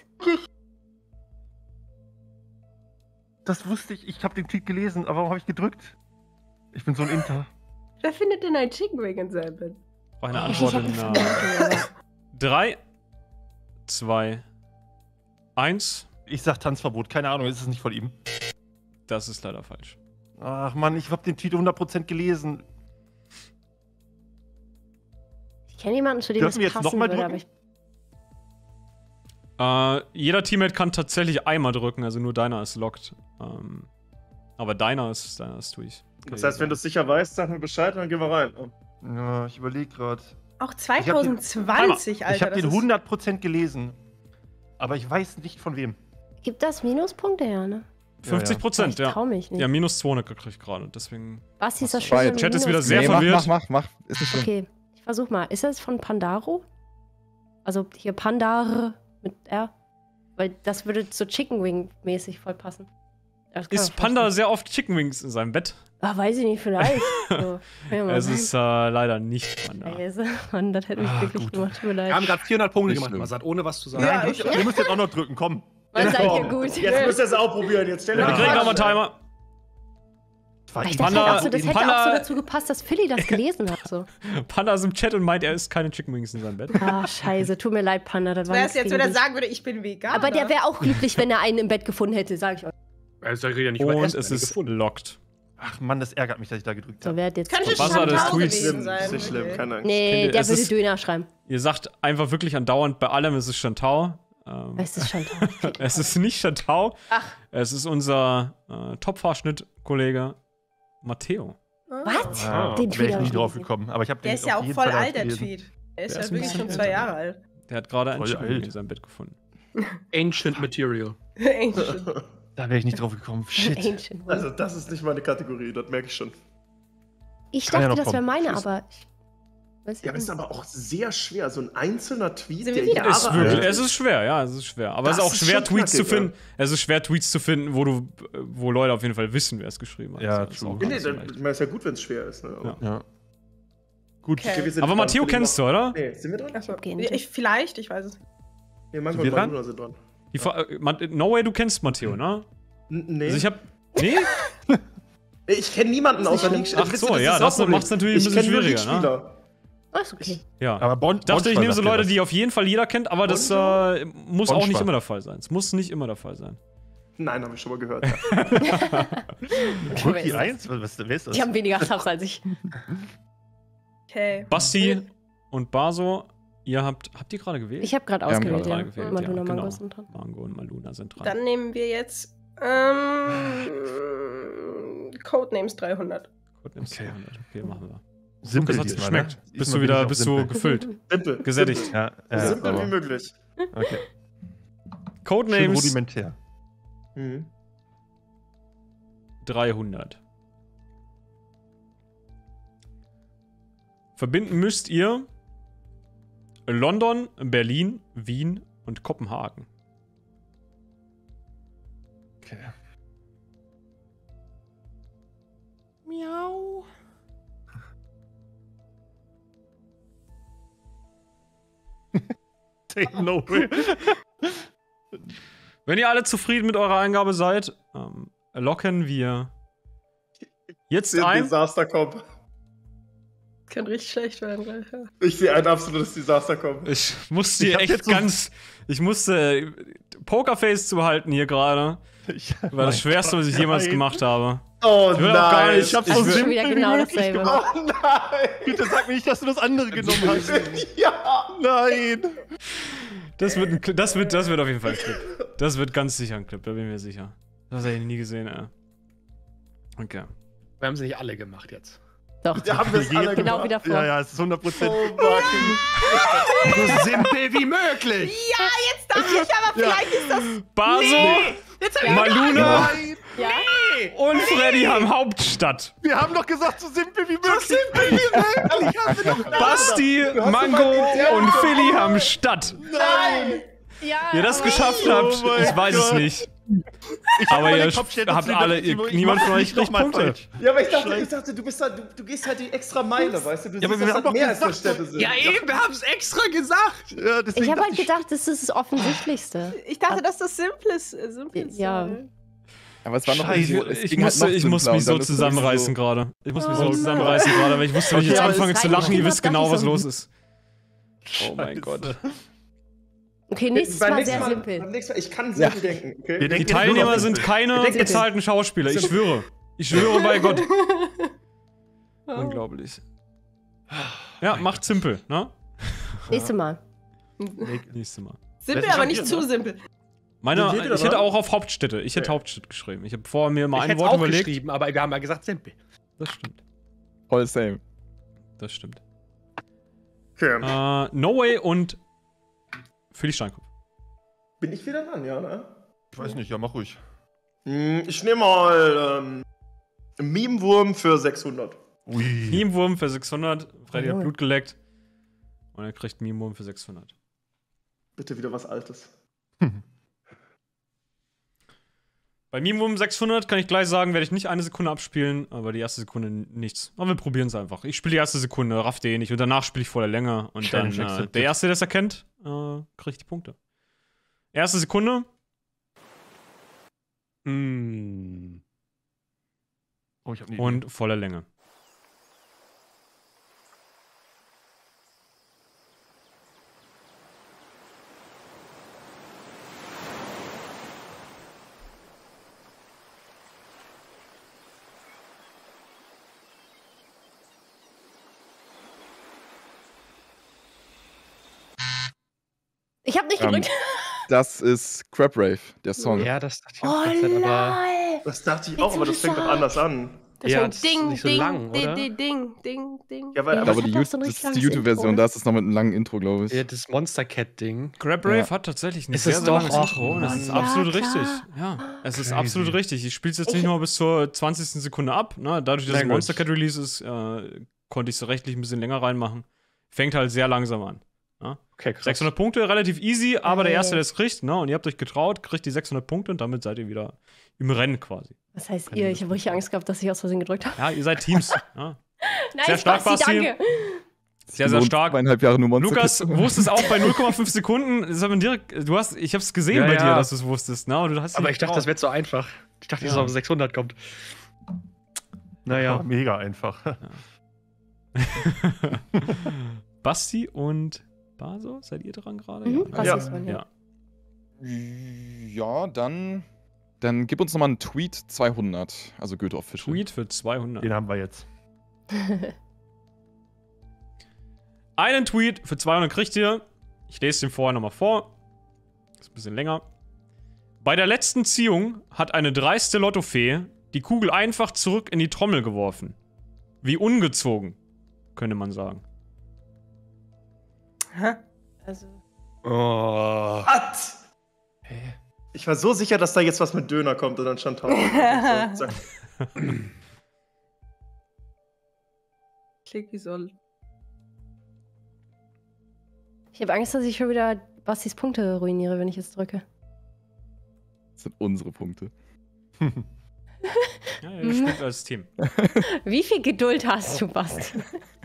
Das wusste ich. Ich habe den Tweet gelesen, aber warum habe ich gedrückt? Ich bin so ein Inter. Wer findet denn ein Chicken Wing in seinem Bett? Brauche eine Ich Antwort hab in einen äh, Vermutung, drei, zwei, eins. Ich sag Tanzverbot, keine Ahnung, ist es nicht von ihm. Das ist leider falsch. Ach Mann, ich hab den Tweet hundert Prozent gelesen. Ich kenne jemanden, zu dem Dürfen das wir jetzt passen noch mal würde, aber drücken? ich Äh, jeder Teammate kann tatsächlich einmal drücken, also nur deiner ist locked. Ähm, aber deiner ist, deiner ist durch. Das heißt, wenn du es sicher weißt, sag mir Bescheid und dann gehen wir rein. Ja, ich überlege gerade. Auch zwanzig zwanzig, Alter. Ich habe das den ist- hundert Prozent gelesen. Aber ich weiß nicht von wem. Gibt das Minuspunkte, ja, ne? fünfzig Prozent, Ich ja. trau mich nicht. Ja, minus zweihundert gekriegt gerade, deswegen. Was ist das Hast schon? du für Chat ein Chat ist Minus? wieder sehr nee, verwirrt. Mach, mach, mach, mach. Ist nicht schlimm. Okay, ich versuch mal. Ist das von Pandaro? Also hier Pandar mit R? Weil das würde so Chicken Wing-mäßig voll passen. Das kann Ist man Panda vorstellen. sehr oft Chicken Wings in seinem Bett? Ah, weiß ich nicht, vielleicht. So, kann ja mal Es sein. ist äh, leider nicht Panda. Scheiße, Mann, das hätte mich Ah, wirklich gut. gemacht. Tut mir Wir leid. haben gerade vierhundert Punkte Nicht gemacht, schlimm. Masat, ohne was zu sagen. Ja, Nein, ich- ihr müsst jetzt auch noch drücken, komm. Man seid Komm, ihr gut. Jetzt müsst ihr es auch probieren. Jetzt stell Wir dir kriegen mal nochmal Timer. Ich dachte, Panda- halt auch so, das hätte Panda- auch so dazu gepasst, dass Philly das gelesen hat. So. Panda ist im Chat und meint, er isst keine Chicken Wings in seinem Bett. Ah, scheiße, tut mir leid, Panda. Das war Wäre nichts es jetzt, gegen wenn er dich. sagen würde, ich bin vegan. Aber der wäre auch glücklich, wenn er einen im Bett gefunden hätte, sag ich euch. Also, ich rede ja nicht über Und Essen, es wenn ist gefunden. locked. Ach Mann, das ärgert mich, dass ich da gedrückt So, habe. wer hat jetzt. Könnte Was war das? Chantal Tweets? gewesen sein. Ist nicht schlimm, Okay. keine Angst. Nee, Finde, der es würde ist- Döner schreiben. Ihr sagt einfach wirklich andauernd bei allem, es ist Chantal. Ähm, Es ist schon toll. es ist nicht Chantal. Ach. Es ist unser äh, Top-Fahrschnitt-Kollege Matteo. Was? Ah, Den wäre Tweet ich hab nie ich drauf gelesen. gekommen. Aber ich habe Der den ist ja auf auch jeden voll Fall alt, der gelesen. Tweet. Der ist Der ja ist ein wirklich bisschen schon zwei Jahre alt. Der hat gerade einen Voll Chicken Wing alt. in seinem Bett gefunden. Ancient Material. Ancient. Da wäre ich nicht drauf gekommen. Shit. Ancient One. Also, das ist nicht meine Kategorie, das merke ich schon. Ich kann ja dachte, noch das wäre kommen. meine, aber. Ich weiß Ja, aber ist nicht. aber auch sehr schwer. So ein einzelner Tweet, Sind der wir wieder? Jahre Ist wirklich, alt es ist schwer, ja, es ist schwer. Aber es ist Das auch ist schwer, schon Tweets zu knackig, ja. finden. Es ist schwer, Tweets zu finden, wo du, wo Leute auf jeden Fall wissen, wer es geschrieben hat. Ja, Das ist true. auch Nee, gar nee, nicht so dann, leicht. ich meine, ist ja gut, wenn es schwer ist. Ne? Ja. Ja. Gut. Okay. wir sind Aber dran. Matteo Philipp kennst du, noch- oder? Nee, sind wir dran? Achso. Gehen. Ich, vielleicht, ich weiß es. Nee, Mango Sind wir und dran? Maluna sind dran. Die Fra äh, Man- no way, du kennst Matteo, ne? N nee. Also ich hab. Nee? Nee, ich kenne niemanden außer League. Ach Wisst ihr, so, ja, das Hauptproblem. macht's natürlich ein Ich bisschen kenn nur schwieriger, ne? League-Spieler. Ah, ist okay. Ja. Aber Bon, Ich dachte, ich Bonschwein nehme so sagt dir Leute, was. die auf jeden Fall jeder kennt, aber das äh, muss auch nicht Bonschwein. immer der Fall sein. Es muss nicht immer der Fall sein. Nein, habe ich schon mal gehört. Rookie eins? Was, was, wer ist das? Die haben weniger Subs als ich. Okay. Basti und Baso, ihr habt. Habt ihr gerade gewählt? Ich habe gerade Wir haben ausgewählt, gerade ja. gewählt, Maluna ja, genau. Mango sind dran. Mango und Maluna sind dran. Dann nehmen wir jetzt ähm, Codenames dreihundert. Gut, nimmst du Okay. zweihundert. Okay, machen wir. Simpel Das hat dir diesmal, geschmeckt. ne? Bist Diesmal du wieder, bin ich auch bist simpel. du gefüllt, Simpel. gesättigt. Simpel, Ja, ja, simpel wie aber- möglich. Okay. Schön Codenames rudimentär. Mhm. dreihundert. Verbinden müsst ihr London, Berlin, Wien und Kopenhagen. Okay. Miau. Say no way. Wenn ihr alle zufrieden mit eurer Eingabe seid, ähm, locken wir jetzt Ein ein. Desaster kommt. Kann richtig schlecht werden gleich. Ja. Ich sehe ein absolutes Desaster kommen. Ich musste Ich hier hab echt jetzt so- ganz. Ich musste Pokerface zu halten hier gerade. Ich, War das Schwerste, was ich jemals Nein. gemacht habe. Oh Ich will auch gar nein. nicht- Ich hab's Ich so will- Schon wieder simpel wie genau möglich dasselbe. gemacht. Oh nein. Bitte sag mir nicht, dass du das andere genommen hast. Ja. Nein. Das wird, ein, Cli- das, wird, das wird auf jeden Fall ein Clip. Das wird ganz sicher ein Clip, da bin ich mir sicher. Das habe ich nie gesehen, ey. Okay. Wir haben sie nicht alle gemacht jetzt. Doch, Wir haben das alle genau gemacht. wie davor. Ja, ja, es ist hundert Prozent. Oh Mann. So simpel wie möglich! Ja, jetzt dachte ich, aber vielleicht ist das. Baso, Maluna Ja? und Freddy haben Hauptstadt. Wir haben doch gesagt, so simpel wie möglich. So simpel wie möglich haben wir doch Basti, Mango und Philly haben Stadt. Nein. Ja, Ihr das aber- geschafft Oh habt, mein ich weiß es Gott. nicht. Ich hab Aber meine ihr Kopfschäden habt zu alle- dem- ihr- ich niemand mach von euch nicht noch kriegt mal Punkte. falsch. Ja, aber ich dachte, Scheiße. ich dachte, du bist da, du, du gehst halt die extra Meile, weißt du? Du Ja, aber siehst, wir dass haben das doch mehr als gesagt, vier Städte sind. Ja, eben, wir haben es extra gesagt! Ja, deswegen Ich habe dachte halt gedacht, das ist das Offensichtlichste. Ich dachte, dass das Simples Simples Ja. sei. Aber es war noch Scheiße, so, es Ich ging halt musste, noch ich muss simpler mich und so dann ist es zusammenreißen so- gerade. Ich muss mich so Oh zusammenreißen gerade, weil ich wusste, wenn ich Okay, jetzt aber anfange es zu reicht lachen, nicht ihr mal wisst genau, was Sachen. los ist. Oh mein Scheiße. Gott. Okay, nächstes Beim Mal nächsten sehr Mal, simpel. Beim nächsten Mal, ich kann simpel denken. Okay? Wir Die denken Teilnehmer jetzt nur sind noch keine denken- bezahlten Schauspieler, ich schwöre. Ich schwöre bei Gott. Unglaublich. Ja, macht simpel, ne? Nächstes Mal. Nächstes Mal. Simpel, Das ist aber schon nicht hier, zu ne? simpel. Meine, Sind die ich hätte dabei? auch auf Hauptstädte. Ich hätte Okay. Hauptstadt geschrieben. Ich habe vorher mir mal Ich ein hätte Wort auch überlegt. geschrieben, aber wir haben ja gesagt simpel. Das stimmt. Voll same. Das stimmt. Okay. Äh, No Way und Philly Steinkopf. Bin ich wieder dran, ja, ne? Ich weiß nicht, ja, mach ruhig. Hm, Ich nehme mal ähm, einen Meme-Wurm für sechshundert. Ui. Meme-Wurm für sechshundert. Freddy hat Junge. Blut geleckt. Und er kriegt Meme-Wurm für sechshundert. Bitte wieder was Altes. Bei Meme-Wurm sechshundert kann ich gleich sagen, werde ich nicht eine Sekunde abspielen, aber die erste Sekunde nichts. Aber wir probieren es einfach. Ich spiele die erste Sekunde, raff den nicht und danach spiele ich voller Länge. Und dann Challenge äh, accepted. der Erste, der es erkennt, äh, kriegt die Punkte. Erste Sekunde. Mm. Oh, ich hab eine Idee. Und voller Länge. Ich hab nicht Ähm, gedrückt. Das ist Crab Rave, der Song. Ja, das dachte ich Oh auch die ganze Zeit, aber nein. Das dachte ich Jetzt auch, aber das wurde fängt doch gesagt. anders an. Das Ja, war das ist Ding, nicht so Ding, lang, Ding, oder? Ding, Ding, Ding, Ding. Ja, weil Ja, Ich glaube, Das die, hat doch Ju- so ein das richtig ist die langes YouTube-Version, Intro. da ist es noch mit einem langen Intro, glaube ich. ja, das Monster Cat-Ding. Grab Rave Ja. hat tatsächlich ein Ist sehr, es sehr doch? langes Och, Intro. Und das Mann. ist Ja, absolut klar. richtig. Ja, es ist Crazy. absolut richtig. Ich spiele es jetzt Ich- nicht nur bis zur zwanzigsten Sekunde ab. Ne? Dadurch, dass Na es ein gut. Monster Cat Release ist, äh, konnte ich es rechtlich ein bisschen länger reinmachen. Fängt halt sehr langsam an. Okay, krass. sechshundert Punkte, relativ easy, aber der Ey. Erste, der es kriegt, ne? Und ihr habt euch getraut, kriegt die sechshundert Punkte und damit seid ihr wieder im Rennen quasi. Was heißt ihr? Ich habe richtig Angst gehabt, dass ich aus Versehen gedrückt habe. Ja, ihr seid Teams. Ja. Nice, Sehr stark, Basti. danke. Sehr, sehr Lohnt stark. Zweieinhalb Jahre nur Monster Lukas Cat. wusste es auch bei null Komma fünf Sekunden. Das hat man direkt, du hast, ich habe es gesehen Ja, bei ja. dir, dass du es wusstest. Ne? Und du hast Aber dich ich dachte, das getraut. wäre so einfach. Ich dachte, dass Ja. es auf sechshundert kommt. Ja, Naja. mega einfach. Basti und Baso, seid ihr dran gerade? Mhm, Ja, Basti Ja. ist dran, ja. ja. Ja, dann, dann gib uns nochmal einen Tweet zweihundert. Also Goethe Official. Tweet für zweihundert. Den haben wir jetzt. Einen Tweet für zweihundert kriegt ihr. Ich lese den vorher nochmal vor. Ist ein bisschen länger. Bei der letzten Ziehung hat eine dreiste Lottofee die Kugel einfach zurück in die Trommel geworfen. Wie ungezogen, könnte man sagen. Hä? Also, Oh. What? Ich war so sicher, dass da jetzt was mit Döner kommt und dann stand tausend. So, zack. Klick wie soll. ich habe Angst, dass ich schon wieder Bastis Punkte ruiniere, wenn ich jetzt drücke. Das sind unsere Punkte. Ja, ihr spielt als Team. Wie viel Geduld hast du, Basti?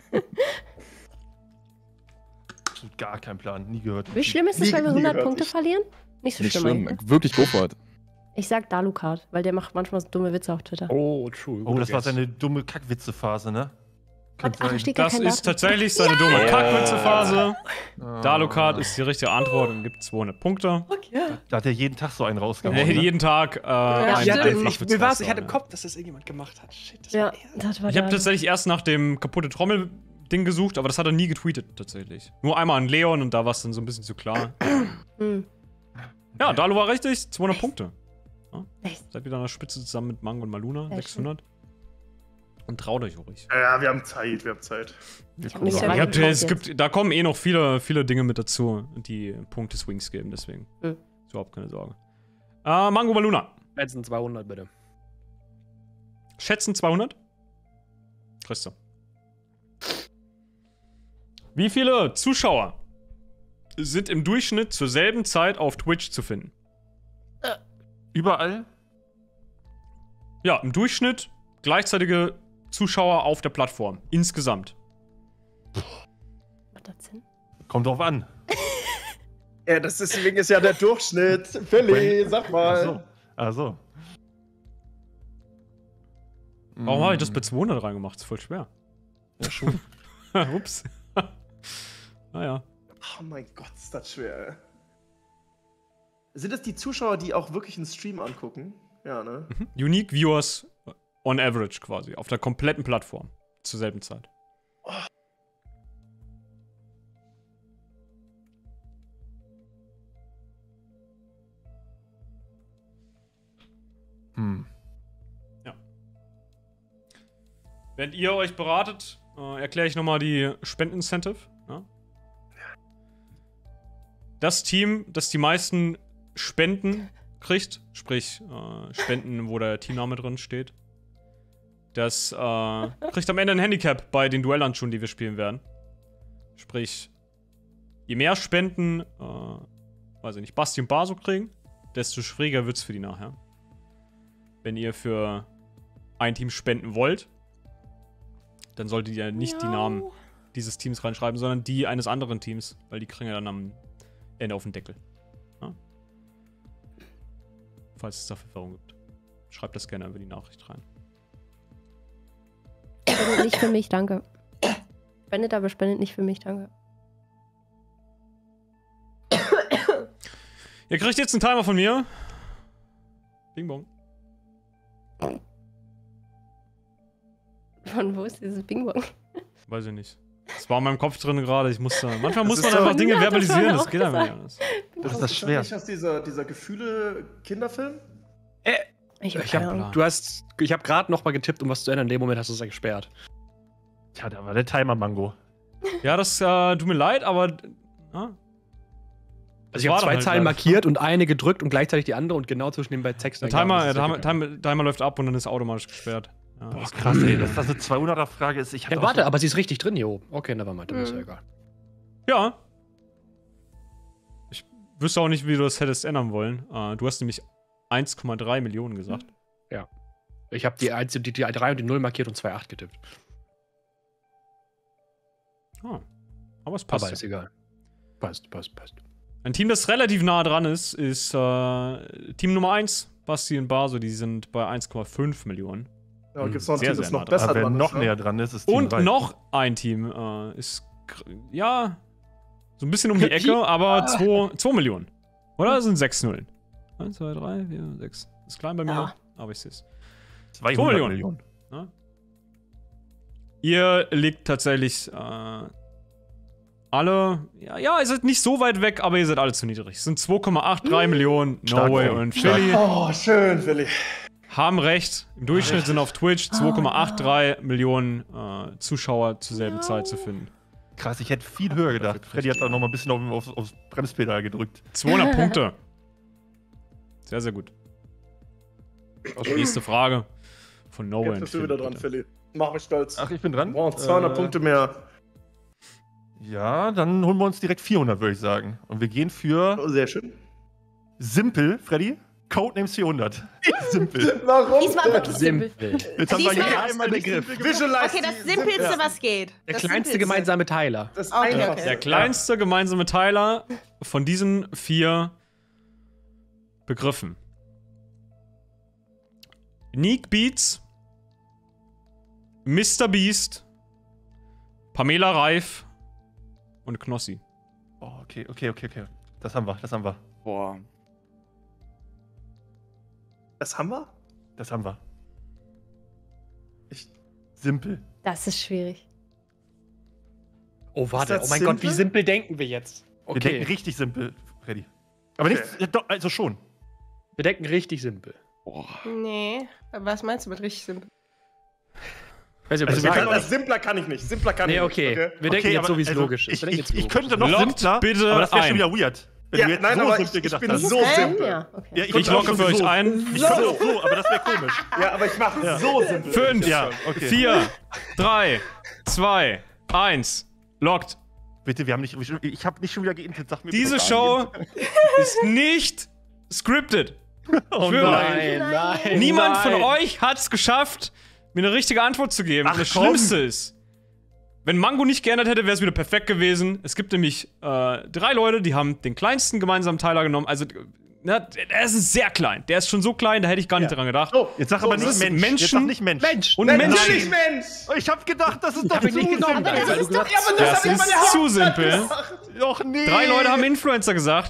Absolut gar kein Plan. Nie gehört. Wie schlimm ist es, Nie- wenn wir nie hundert gehört. Punkte verlieren? Nicht so Nicht schlimm. schlimm. eigentlich. Wirklich go for it. Ich sag Dalucard, weil der macht manchmal so dumme Witze auf Twitter. Oh, true. Oh, das war Guess. seine dumme Kackwitze-Phase, ne? Könnte Ach, da sein. steht gar Das kein ist Datum. tatsächlich seine dumme Kackwitze-Phase. Ah. Dalukard ist die richtige Antwort und gibt zweihundert Punkte. Da hat er jeden Tag so einen Er rausgehauen. hätte Ne? jeden Tag äh, einen Ja, der ich, Flachwitz mir war's, ich hatte rausgehauen, im ja. Kopf, dass das irgendjemand gemacht hat. Shit, das Ja, war er. das war Ich habe der. tatsächlich erst nach dem kaputte Trommel-Ding gesucht, aber das hat er nie getweetet, tatsächlich. Nur einmal an Leon und da war es dann so ein bisschen zu klar. Hm. Ja, Dalu war richtig, zweihundert Punkte. Nice. Seid wieder an der Spitze zusammen mit Mango und Maluna, Sehr sechshundert. Und traut euch ruhig. Ja, wir haben Zeit, wir haben Zeit. Ich hab mich Ja, sehr Ihr weit habt, getraut es jetzt. gibt, da kommen eh noch viele, viele Dinge mit dazu, die Punkte Swings geben, deswegen. Hm. Ist überhaupt keine Sorge. Äh, Mango Maluna. Jetzt sind zweihundert, bitte. Schätzen zweihundert? Christa. Wie viele Zuschauer sind im Durchschnitt zur selben Zeit auf Twitch zu finden? Überall? Ja, im Durchschnitt gleichzeitige Zuschauer auf der Plattform. Insgesamt. Macht das Sinn? Kommt drauf an. Ja, das ist, deswegen ist ja der Durchschnitt. Philly, sag mal. Achso. Also. Warum habe ich das bei zweihundert reingemacht? Ist voll schwer. Ja, schon. Ups. Naja. Oh mein Gott, ist das schwer. Sind das die Zuschauer, die auch wirklich einen Stream angucken? Ja, ne? Unique Viewers on average quasi. Auf der kompletten Plattform. Zur selben Zeit. Oh. Hm. Ja. Während ihr euch beratet, äh, erkläre ich nochmal die Spendenincentive. Ja? Das Team, das die meisten Spenden kriegt, sprich äh, Spenden, wo der Teamname drin steht, das äh, kriegt am Ende ein Handicap bei den Duellhandschuhen, die wir spielen werden. Sprich, je mehr Spenden, äh, weiß ich nicht, Basti und Baso kriegen, desto schwieriger wird's für die nachher. Wenn ihr für ein Team spenden wollt, dann solltet ihr nicht die Namen dieses Teams reinschreiben, sondern die eines anderen Teams, weil die kriegen ja dann am Ende auf den Deckel. Ja? Falls es da Verwirrung gibt. Schreibt das gerne über die Nachricht rein. Spendet nicht für mich, danke. Spendet, aber spendet nicht für mich, danke. Ihr kriegt jetzt einen Timer von mir. Bing bong. Von wo ist dieses Bing-Bong? Weiß ich nicht. Das war in meinem Kopf drin gerade. Ich musste. Manchmal muss ist man so- einfach Dinge Ja, das verbalisieren. hat er Das auch geht einfach nicht gesagt. anders. Das ist das schwer. Ist das dieser, dieser Gefühle-Kinderfilm? Ich hab Ich keine hab, Ahnung. du hast, ich habe gerade noch mal getippt, um was zu ändern. In dem Moment hast du es ja gesperrt. Tja, da war der Timer-Mango. Ja, das äh, tut mir leid, aber. Ja. Also ich war habe dann zwei halt Zeilen leider. markiert und eine gedrückt und gleichzeitig die andere und genau zwischen den beiden Texten. Der Timer, der eingegangen. Timer, Das ist ja Timer, Timer läuft ab und dann ist automatisch gesperrt. Ja, Boah, das- krass, ey, dass das eine zweihunderter-Frage ist. Ich hab Ja, auch warte, so- aber sie ist richtig drin hier oben. Okay, nevermind, dann ist ja Mhm. egal. Ja. Ich wüsste auch nicht, wie du das hättest ändern wollen. Äh, du hast nämlich eins Komma drei Millionen gesagt. Ich habe die, eins- die, die drei und die null markiert und zwei Komma acht getippt. Ah. Aber es passt. Aber ja. ist egal. Passt, passt, passt. Ein Team, das relativ nah dran ist, ist äh, Team Nummer eins, Basti und Baso. Die sind bei eins Komma fünf Millionen. Ja, gibt's noch ein Sehr, Team, das sehr noch nah dran. besser Aber wer dran noch ist, ne? näher dran ist, ist Team Und drei. noch ein Team äh, ist, kr- ja, so ein bisschen um die Ecke, aber zwei Millionen. Oder? Das sind sechs Nullen. eins, zwei, drei, vier, sechs. Ist klein bei mir, Ja. aber ich sehe es. zweihundert Millionen. Millionen. Ihr liegt tatsächlich äh, alle, ja, ja, ihr seid nicht so weit weg, aber ihr seid alle zu niedrig. Es sind zwei Komma achtunddreißig Millionen. Stark, Norway Phil. und Stark. Philly Oh, schön, Willi. haben recht. Im Durchschnitt sind auf Twitch zwei Komma achtunddreißig Millionen äh, Zuschauer zur selben Zeit zu finden. Krass, ich hätte viel höher gedacht. Freddy hat da noch mal ein bisschen auf, auf, aufs Bremspedal gedrückt. zweihundert Punkte. Sehr, sehr gut. Nächste Frage von Norway Jetzt und bist du Philly, wieder dran, bitte. Philly. Mach mich stolz. Ach, ich bin dran. Wir brauchen zweihundert Äh, Punkte mehr. Ja, dann holen wir uns direkt vierhundert, würde ich sagen. Und wir gehen für Oh, sehr schön. Simpel, Freddy. Codenames vierhundert. Simpel. Warum? Diesmal wirklich simpel. Simpel. Jetzt haben wir Diesmal hier hast einmal du den Begriff. Begriff. Visualize Okay, das die- Simpelste, Ja. was geht. Der Das kleinste Simpelste. gemeinsame Teiler. Das Okay, Einfachste. okay. Der kleinste gemeinsame Teiler von diesen vier Begriffen. Unique Beats, Mister Beast, Pamela Reif und Knossi. Oh, okay, okay, okay, okay. Das haben wir, das haben wir. Boah. Das haben wir? Das haben wir. Ich, Simpel. Das ist schwierig. Oh, warte. das Oh mein Gott, wie simpel? simpel denken wir jetzt? Wir denken Okay. richtig simpel, Freddy. Aber nicht, Okay. ja, doch, also schon. Wir denken richtig simpel. Boah. Nee, was meinst du mit richtig simpel? Weiß nicht, ob Also wir wir sagen. können das simpler kann ich nicht. Simpler kann Nee, ich okay. nicht. Wir denken Okay, jetzt aber so, wie es also logisch ist. Ich, Wir denken ich, jetzt ich logisch. könnte noch Lockt simpler, bitte aber das wäre ein. schon wieder weird. Wenn Ja, du jetzt nein, so aber simpel ich- ich gedacht bin hast. so Ähm, simpel. Ja, okay. Ja, Ich locke für euch so. ein. Ich könnte auch so, aber das wäre komisch. Ja, aber ich mache Ja. so simpel. Fünf, Ja, okay. vier, drei, zwei, eins. Lockt. Bitte, wir haben nicht. Ich habe nicht schon wieder geintet. Sag mir Diese bitte Show ist nicht scripted. Oh schwöre. nein. Nein, nein. Niemand nein. von euch hat es geschafft, mir eine richtige Antwort zu geben. Ach, Und das komm. Schlimmste ist, wenn Mango nicht geändert hätte, wäre es wieder perfekt gewesen. Es gibt nämlich äh, drei Leute, die haben den kleinsten gemeinsamen Teiler genommen. Also, na, der ist sehr klein. Der ist schon so klein, da hätte ich gar nicht Ja. dran gedacht. So, Jetzt sag so, aber das nicht ist Mensch. Menschen- Jetzt sag nicht Mensch. Mensch. Und Mensch, Menschen. nicht Mensch! Ich hab gedacht, das ist doch Hab ich nicht zu genommen, simpel. weil du gesagt Ja, aber Das hab ich ist aber der zu Hauptstadt simpel. gesagt. Doch, nee. Drei Leute haben Influencer gesagt.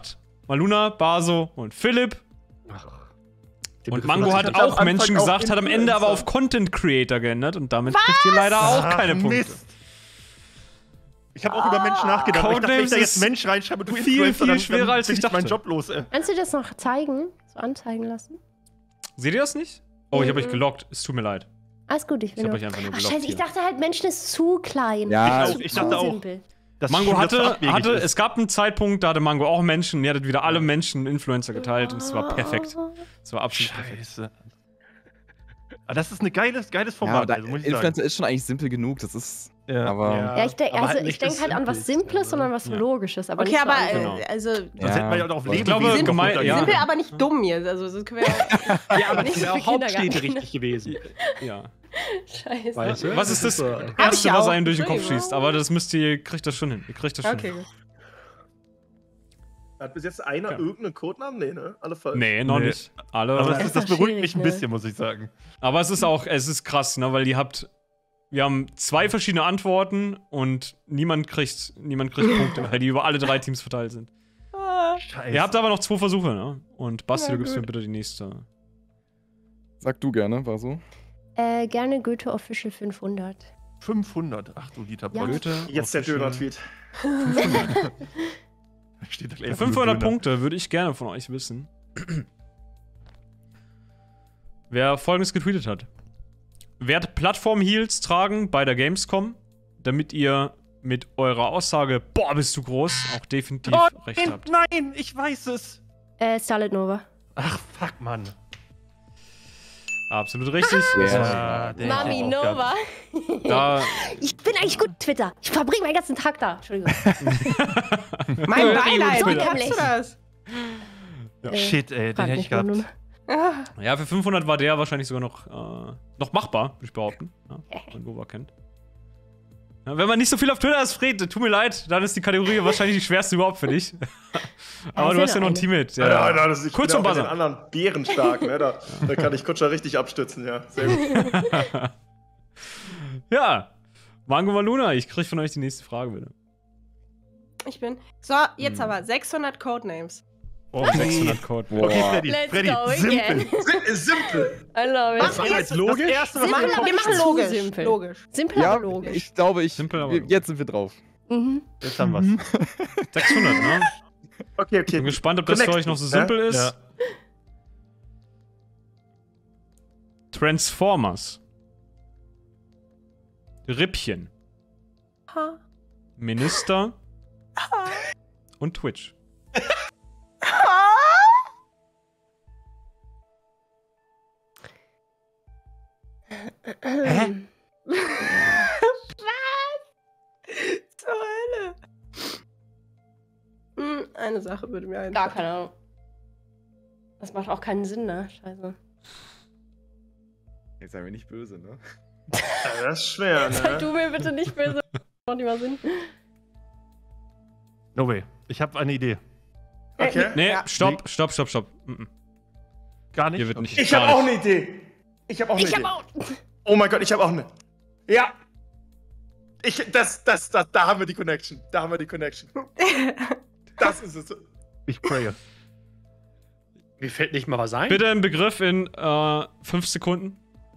Maluna, Baso und Philipp. Ach, Und Mango hat ich am auch Anfang Menschen auch gesagt, hat am Ende aber auf Influencer. Content Creator geändert und damit kriegt ihr leider auch Ach, keine Punkte. Mist. Ich habe auch über Menschen nachgedacht. aber Ich dachte, wenn ich da Codenames jetzt ist Mensch reinschreibe, du viel, Influencer, viel dann, schwerer, dann als bin ich ich meinen dachte. Job los, ey. Kannst du das noch zeigen? So anzeigen lassen? Seht ihr das nicht? Oh, ich habe Mhm. euch gelockt. Es tut mir leid. Alles gut, ich Ich bin habe nur. euch einfach nur Ach, gelockt. scheiße, ich hier. dachte halt, Menschen ist zu klein. Ja, zu, ich zu dachte auch. simpel. Das Mango schon wieder zu hatte, abwegig hatte ist. es gab einen Zeitpunkt, da hatte Mango auch Menschen, ihr hattet wieder alle Menschen Influencer geteilt und es war perfekt. Es war absolut perfekt. Scheiße. Aber das ist ein geiles, geiles Ja, Format, da, also muss ich Influencer sagen. ist schon eigentlich simpel genug. Das ist. Ja. Aber. Ja. Ja, ich denke aber also, halt ich nicht denk das halt an was Simpelste, Simples, sondern ne? was Ja. Logisches. Aber Okay, nicht aber so äh, Genau. also Sonst hätten wir ja auch auf Ich Leben glaube, gewesen, gemein- doch ja. sind wir aber nicht dumm jetzt. Also das können wir Ja, aber Nicht das so wäre für auch Hauptstädte Kindergarten. richtig gewesen. Ja. Scheiße. Weißt du? Was ist das so- Erste, ich was auch. einem durch den Kopf Entschuldigung. schießt? Aber das müsst ihr, ihr kriegt das schon hin. Ihr kriegt das schon Okay, hin. gut. Hat bis jetzt einer Ja. irgendeinen Codenamen? Nee, ne? Alle falsch. Nee, noch Nee. nicht. Alle. Aber Aber, das, ist ist, das doch beruhigt schwierig, mich ein ne? bisschen, muss ich sagen. es ist auch, es ist krass, ne, weil ihr habt, wir haben zwei verschiedene Antworten und niemand kriegt, niemand kriegt Punkte, weil die über alle drei Teams verteilt sind. Scheiße. Ihr habt aber noch zwei Versuche, ne? Und Basti, Ja, du gibst mir gut. bitte die nächste. Sag du gerne, war so. Äh, gerne Goethe Official fünfhundert. fünfhundert. Ach du Dieter Ja. Boll. Goethe, Jetzt der official. Döner-Tweet. Steht da gleich Für auf fünfhundert dem Döner. Punkte würde ich gerne von euch wissen, wer Folgendes getweetet hat. Werdet Plattform-Heels tragen bei der Gamescom, damit ihr mit eurer Aussage, boah, bist du groß, auch definitiv Oh, recht nein, habt. nein, ich weiß es. Äh, Starlet Nova. Ach, fuck, Mann. Absolut richtig. Ja, der Mami hätte ich auch Nova. Da, Ich bin eigentlich gut Twitter. Ich verbringe meinen ganzen Tag da. Entschuldigung. Mein Ja, Beileid, so wie nämlich. kannst du das? gehabt. Äh, Shit, ey, den frag hätte mich ich gehabt. nur noch. Ah, ja, für fünfhundert war der wahrscheinlich sogar noch, äh, noch machbar, würde ich behaupten. Ja, wenn Nova kennt. Ja, wenn man nicht so viel auf Twitter ist, Fred, tut mir leid, dann ist die Kategorie wahrscheinlich die schwerste überhaupt für dich. Aber ist du ja hast ja noch ein noch Teammate. Ja, Ja, ja, das, ich Kurz bin und auch mit den Buzzer. anderen bärenstark, ne? Da, da kann ich Kutscher richtig abstützen, ja. Sehr gut. Ja, Mango Maluna, ich krieg von euch die nächste Frage, bitte. ich bin. So, jetzt Hm. aber sechshundert Codenames. Oh, sechshundert Code. Boah. Okay, Freddy, Let's Freddy, go simpel. again. Sim- Simpel. I love it. Was? Das, Jetzt das logisch? Erste, was Simpel, mir aber kommt, Wir machen zu logisch. simpel. Logisch. Simpel, Ja, aber logisch. ich glaube, ich. Simpel, aber wir- logisch. Jetzt sind wir drauf. Mhm. jetzt haben wir's. sechshundert, ne? Okay, okay. Bin gespannt, ob das für euch noch so Connected, simpel ist. Ja. Transformers. Rippchen. Ha. Minister. Und Twitch. Hä? Zur Hölle. Hm, eine Sache würde mir einfallen. Gar keine Ahnung. Das macht auch keinen Sinn, ne? Scheiße. Jetzt seien wir nicht böse, ne? Ja, das ist schwer, Sei ne? du mir bitte nicht böse. Macht nicht mal Sinn. No way. Ich habe eine Idee. Okay. Nee, Ja. stopp, stopp, stopp, stopp. Mm, mm. Gar nicht? Hier wird Okay. nicht. Ich gar habe auch nicht. eine Idee. Ich habe auch eine Ich Idee. hab auch. Oh mein Gott, ich habe auch eine. Ja. Ich, das, das, das, da haben wir die Connection. Da haben wir die Connection. Das ist es. Ich praye. Mir fällt nicht mal was ein. Bitte einen Begriff in äh, fünf Sekunden.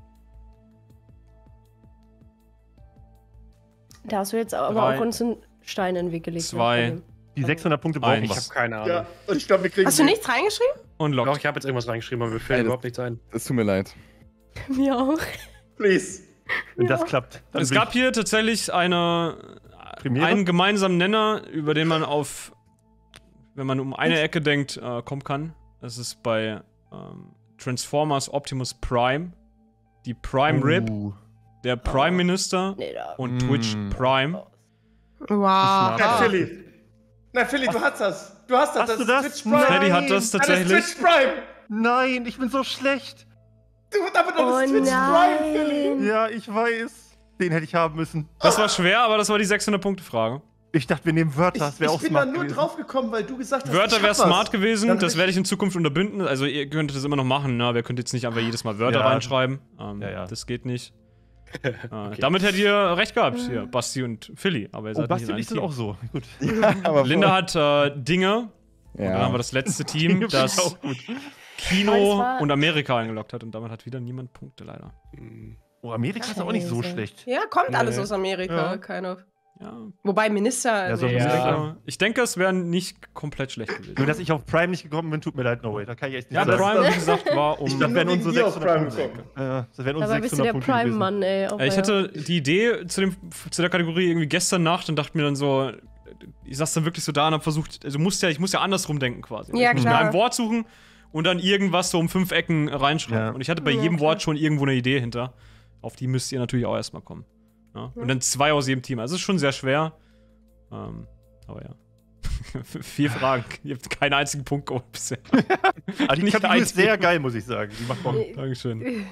Da hast du jetzt aber Drei, auch uns einen Stein in den Weg gelegt. ne? zwei, Die sechshundert Punkte brauchen Eins. wir. Ich habe keine Ahnung. Ja, und ich glaube, wir kriegen Hast du sie. nichts reingeschrieben? Und Doch, lockt. ich habe jetzt irgendwas reingeschrieben, aber mir fällt Ey, das- überhaupt nichts ein. Es tut mir leid. Mir auch. Please. Wenn das klappt. Dann Es bin gab hier tatsächlich eine, Premiere? einen gemeinsamen Nenner, über den man auf, wenn man um eine Ecke denkt, äh, kommen kann. Das ist bei ähm, Transformers Optimus Prime, die Prime ich- Rib, Uh. der Prime Minister Nee, da. und Mm. Twitch Prime. Wow. Na, Ah. Philly. Na, Philly, du hast das. Du hast das. Hast das du ist das? Twitch Prime. Freddy hat das Das ist tatsächlich. Twitch Prime. Nein, ich bin so schlecht. Du, damit Oh das ist Twitch Prime, Philly. nein. Ja, ich weiß. Den hätte ich haben müssen. Das war schwer, aber das war die sechshundert-Punkte-Frage. Ich dachte, wir nehmen Wörter. Ich, Das wäre auch ich bin smart da nur gewesen. drauf gekommen, weil du gesagt hast, Wörter ich wäre hab was. smart gewesen, Dann das hab werde ich in Zukunft unterbinden. Also ihr könntet das immer noch machen, ne? Wer könnte jetzt nicht einfach jedes Mal Wörter Ja. reinschreiben. Ähm, Ja, ja. Das geht nicht. äh, Damit hättet ihr recht gehabt, hier, Basti und Philly. Aber ihr Oh, seid Basti nicht und in ich sind einem auch so. Gut. Ja, aber Team. Linda hat äh, Dinge, Und dann haben wir das letzte Team, Klingt das auch gut. Kino Aber es war- und Amerika eingeloggt hat. Und damit hat wieder niemand Punkte, leider. Oh, Amerika ist auch nicht so Scheiße. schlecht. Ja, kommt Nee. alles aus Amerika, Ja. keiner. Ja, Wobei Minister. Ja, so nee, ein ich, bisschen. denke, ich denke, es wäre nicht komplett schlecht gewesen. Nur, dass ich auf Prime nicht gekommen bin, tut mir leid, no way. Da kann ich echt nicht Ja, sagen. Prime, wie gesagt, war um. Ich bin dachte, wären nur unsere wegen dir auf sechshundert Prime Punkte. gekommen. Ja, das wären unsere Aber bist du der sechshundert Punkte gewesen. Prime-Mann, ey. Auch Äh, Ich bei- hatte die Idee zu, dem, zu der Kategorie irgendwie gestern Nacht und dachte mir dann so, ich saß dann wirklich so da und hab versucht, also musst ja, ich muss ja andersrum denken quasi. Ja, ich muss mir klar. ein Wort suchen und dann irgendwas so um fünf Ecken reinschreiben. Ja. Und ich hatte bei Ja, jedem klar. Wort schon irgendwo eine Idee hinter. Auf die müsst ihr natürlich auch erstmal kommen. Ja? Und dann zwei aus jedem Team. Also es ist schon sehr schwer. Ähm, aber ja. Vier Fragen. Ihr habt keinen einzigen Punkt geholt bisher. Aber die Nicht Kategorie ist einzigen. sehr geil, muss ich sagen. Die macht Bock. Dankeschön. Äh,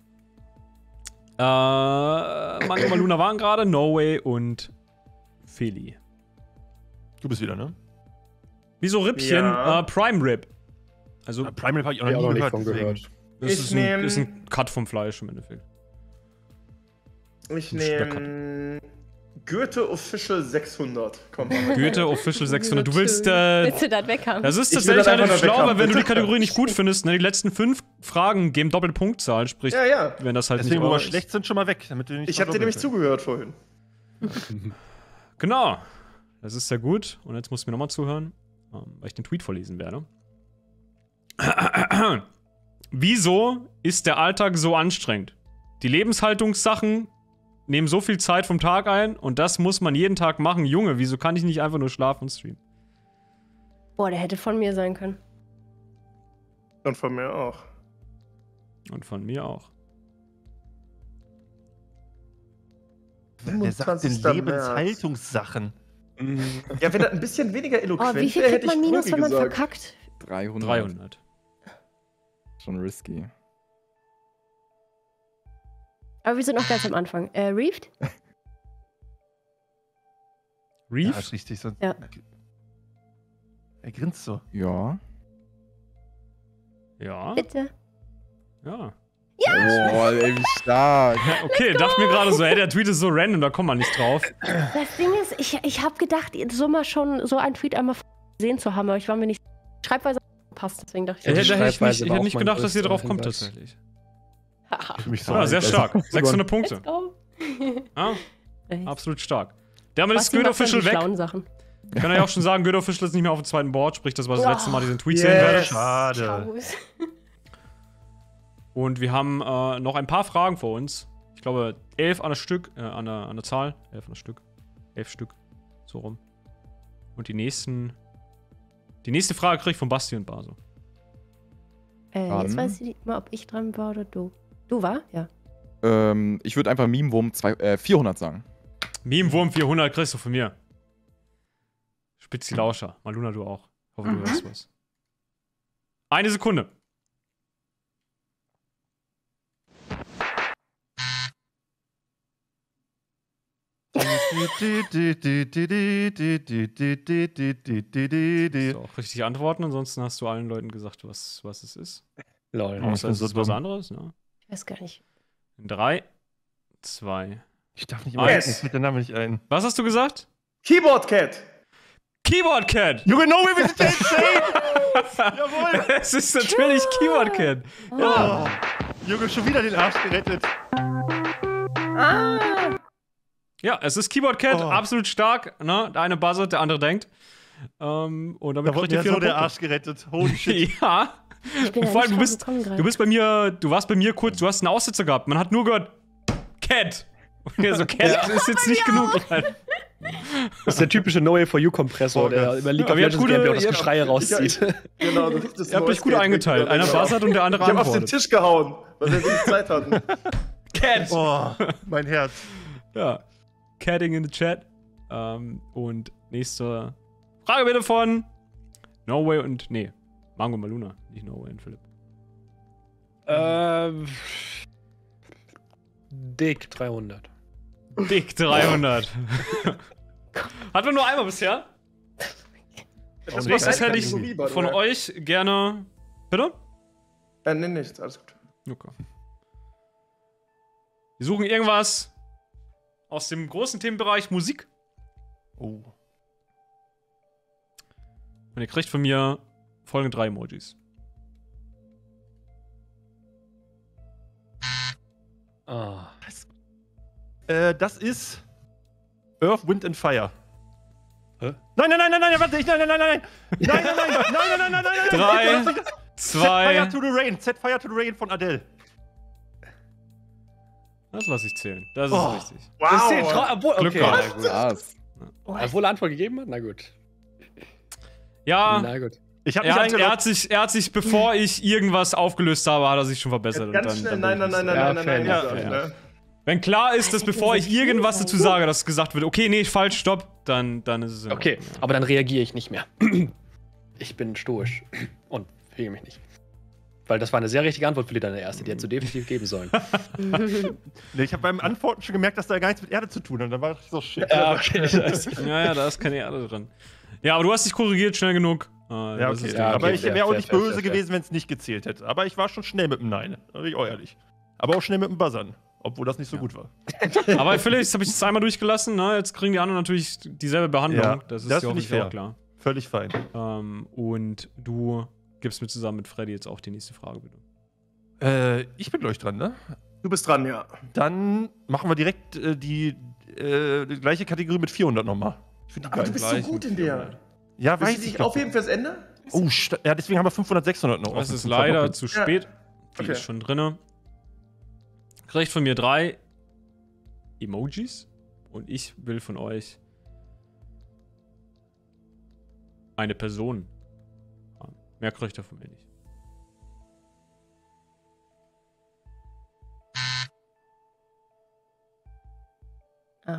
Mango Maluna waren gerade, No Way und Feli. Du bist wieder, ne? Wieso Rippchen? Ja. Äh, Prime Rib. Also, Ah, Prime Rib habe ich auch Ich noch auch noch nie nicht gehört. von deswegen. gehört. das Ich ist ein, nehm- ist ein Cut vom Fleisch im Endeffekt. Ich Ein nehme Goethe Official sechshundert. Komm mal. Goethe Official sechshundert. Du willst, äh, Willst du das weghaben? das ist Ich will tatsächlich das einfach relativ nur schlau, weghaben, aber wenn du die bitte. Kategorie nicht gut findest, ne, die letzten fünf Fragen geben doppelte Punktzahl, sprich, Ja, ja. wenn das halt Deswegen, nicht wo wir eure ist. schlecht sind, schon mal weg. Damit wir nicht Ich habe dir nämlich verdoppeln zugehört vorhin. Genau. Das ist sehr gut. Und jetzt musst du mir nochmal zuhören, ähm, weil ich den Tweet vorlesen werde. Wieso ist der Alltag so anstrengend? Die Lebenshaltungssachen nehmen so viel Zeit vom Tag ein und das muss man jeden Tag machen. Junge, wieso kann ich nicht einfach nur schlafen und streamen? Boah, der hätte von mir sein können. Und von mir auch. Und von mir auch. können. Wer sagt denn fünfundzwanzigster Lebenshaltungssachen? Ja, wenn das ein bisschen weniger Oh, eloquent wie viel wäre, kriegt hätte ich man Minus, Brügge wenn man gesagt. verkackt? dreihundert. dreihundert. Schon risky. Aber wir sind noch ganz am Anfang. Äh, Reefed? Ja, Reef? ist richtig. Sonst Ja. Er grinst so. Ja. Ja. Bitte. Ja. Boah, ey, wie stark. Okay, dachte mir gerade so, ey, der Tweet ist so random, da kommt man nicht drauf. Das Ding ist, ich, ich habe gedacht, so mal schon so einen Tweet einmal gesehen zu haben, aber ich war mir nicht. Schreibweise passt, deswegen dachte ich. Ja, die da hätte ich, Schreibweise nicht, ich war hätte auch nicht mein gedacht, dass ihr größter drauf kommt Hinweis. tatsächlich. Für mich so Ja, sehr alt. stark. sechshundert Punkte. Let's go. Ja, absolut stark. Damit ist Basti Goethe macht dann Official die weg. schlauen Sachen. Ich kann ja auch schon sagen, Goethe Official ist nicht mehr auf dem zweiten Board, sprich, das war das Oh. letzte Mal, diesen Tweet Yes. sehen werde. Schade. Chaos. Und wir haben äh, noch ein paar Fragen vor uns. Ich glaube, elf an der Stück, äh, an der, an der Zahl. Elf an der Stück. Elf Stück. So rum. Und die nächsten. Die nächste Frage kriege ich von Basti und Baso. Äh, Dran. jetzt weiß ich nicht mal, ob ich dran war oder du. Du war? Ja. Ähm, ich würde einfach Meme-Wurm zwei- äh, vierhundert sagen. Meme-Wurm vierhundert kriegst du von mir. Spitzi Lauscher. Maluna, du auch. Ich hoffe, du hörst was. Eine Sekunde. So, richtig antworten, ansonsten hast du allen Leuten gesagt, was, was es ist. Lol. Oh. Außer bin es so ist was dumm. anderes, ne? Ich weiß gar nicht. In drei, zwei. Ich darf nicht immer Eins. mir fällt der Name nicht ein. Was hast du gesagt? Keyboard Cat. Keyboard Cat! Junge, no way, wir sind insane! Jawohl! Es ist natürlich Keyboard Cat. Oh. Junge, schon wieder den Arsch gerettet. Ah! Ja, es ist Keyboard Cat, Oh. absolut stark. Ne? Der eine buzzert, der andere denkt. Ähm, und damit Da wurde kriegt ihr mir so vierhundert der Punkte. Arsch gerettet. Holy shit. Ja. Ich bin Und ja vor allem, du nicht drauf bist, gekommen gerade. du bist bei mir, du warst bei mir kurz, du hast einen Aussetzer gehabt. Man hat nur gehört, Cat. Und ich so, Cat ist jetzt nicht genug. Das ist der typische No Way for You Kompressor, Oh, der Gott. über League Aber of ihr habt Legends gute- Gameplay auch das ihr habt- Geschrei rauszieht. Genau, das ist das Ihr habt euch gut Noise eingeteilt. Gate. Einer Genau. buzzert und der andere Ich hab auf den antwortet. Tisch gehauen, weil wir wenig Zeit hatten. Cat. Oh, mein Herz. Ja. Catting in the Chat. Ähm, und nächste Frage bitte von No Way und, nee, Mango Maluna, nicht No Way und Philipp. Ähm. Dick dreihundert. Dick dreihundert. Hatten wir nur einmal bisher? Das Nächstes war hätte ich Kategorie, by the von way. euch gerne. Bitte? Äh, nee, nichts, alles gut. Okay. Wir suchen irgendwas aus dem großen Themenbereich Musik. Oh. Und ihr kriegt von mir folgende drei Emojis. Oh. Äh, das ist Earth, Wind and Fire. Hä? Nein, nein, nein, nein, nein, warte, ich, nein, nein, nein, nein, nein, nein, nein, nein, nein, nein, nein, nein, nein, Drei, nein, Set zwei. Fire to the Rain, Set Fire to the Rain von Adele. Das lasse ich zählen. Das ist Oh. richtig. Das zählt Wow. tro- obwohl, Glück okay, gehabt. na gut. Was? Obwohl er Antwort gegeben hat? Na gut. Ja, Na gut. Ich habe er mich hat, er, eingeloggt. hat sich, er hat sich, bevor ich irgendwas aufgelöst habe, hat er sich schon verbessert. Ganz und dann, schnell, dann nein, nein, nein, nein, Ja, nein, nein, fair nein, enough, nein, fair nein. Wenn klar ist, dass Alter, bevor so ich viel irgendwas sein. dazu sage, dass gesagt wird, okay, nee, falsch, stopp, dann, dann ist es in Okay, Ordnung, ja. aber dann reagiere ich nicht mehr. Ich bin stoisch und fege mich nicht. Weil das war eine sehr richtige Antwort für die deine erste, die hättest du definitiv geben sollen. Nee, ich habe beim Antworten schon gemerkt, dass da gar nichts mit Erde zu tun hat. Und dann war ich so, shit. Ja, okay. scheiße. Ja, ja, da ist keine Erde drin. Ja, aber du hast dich korrigiert schnell genug. Äh, Ja, das okay. ist Ja, die- aber okay, ich fair, wäre auch fair, nicht fair, böse fair, fair. gewesen, wenn es nicht gezählt hätte. Aber ich war schon schnell mit dem Nein. Da bin ich auch ehrlich. Aber auch schnell mit dem Buzzern. Obwohl das nicht so Ja. gut war. Aber vielleicht habe ich es einmal durchgelassen, ne? Jetzt kriegen die anderen natürlich dieselbe Behandlung. Ja, das ist das ja finde ich hoffentlich fair. auch klar. Völlig fein. Ähm, und du gibst mir zusammen mit Freddy jetzt auch die nächste Frage, bitte. Äh, ich bin gleich dran, ne? Du bist dran, ja. Dann machen wir direkt äh, die, äh, die gleiche Kategorie mit vierhundert nochmal. Ich finde die Aber geil. du bist so gleich gut mit in der. vierhundert. Ja, Willst du weiß dich ich. aufheben fürs Ende? Oh, sta- ja, deswegen haben wir fünfhundert, sechshundert noch. Das offen ist zum leider Verdoppeln. zu spät. Die Okay. ist schon drinne. Kriegt von mir drei Emojis. Und ich will von euch eine Person haben. Mehr kriegt ihr von mir nicht. Ah.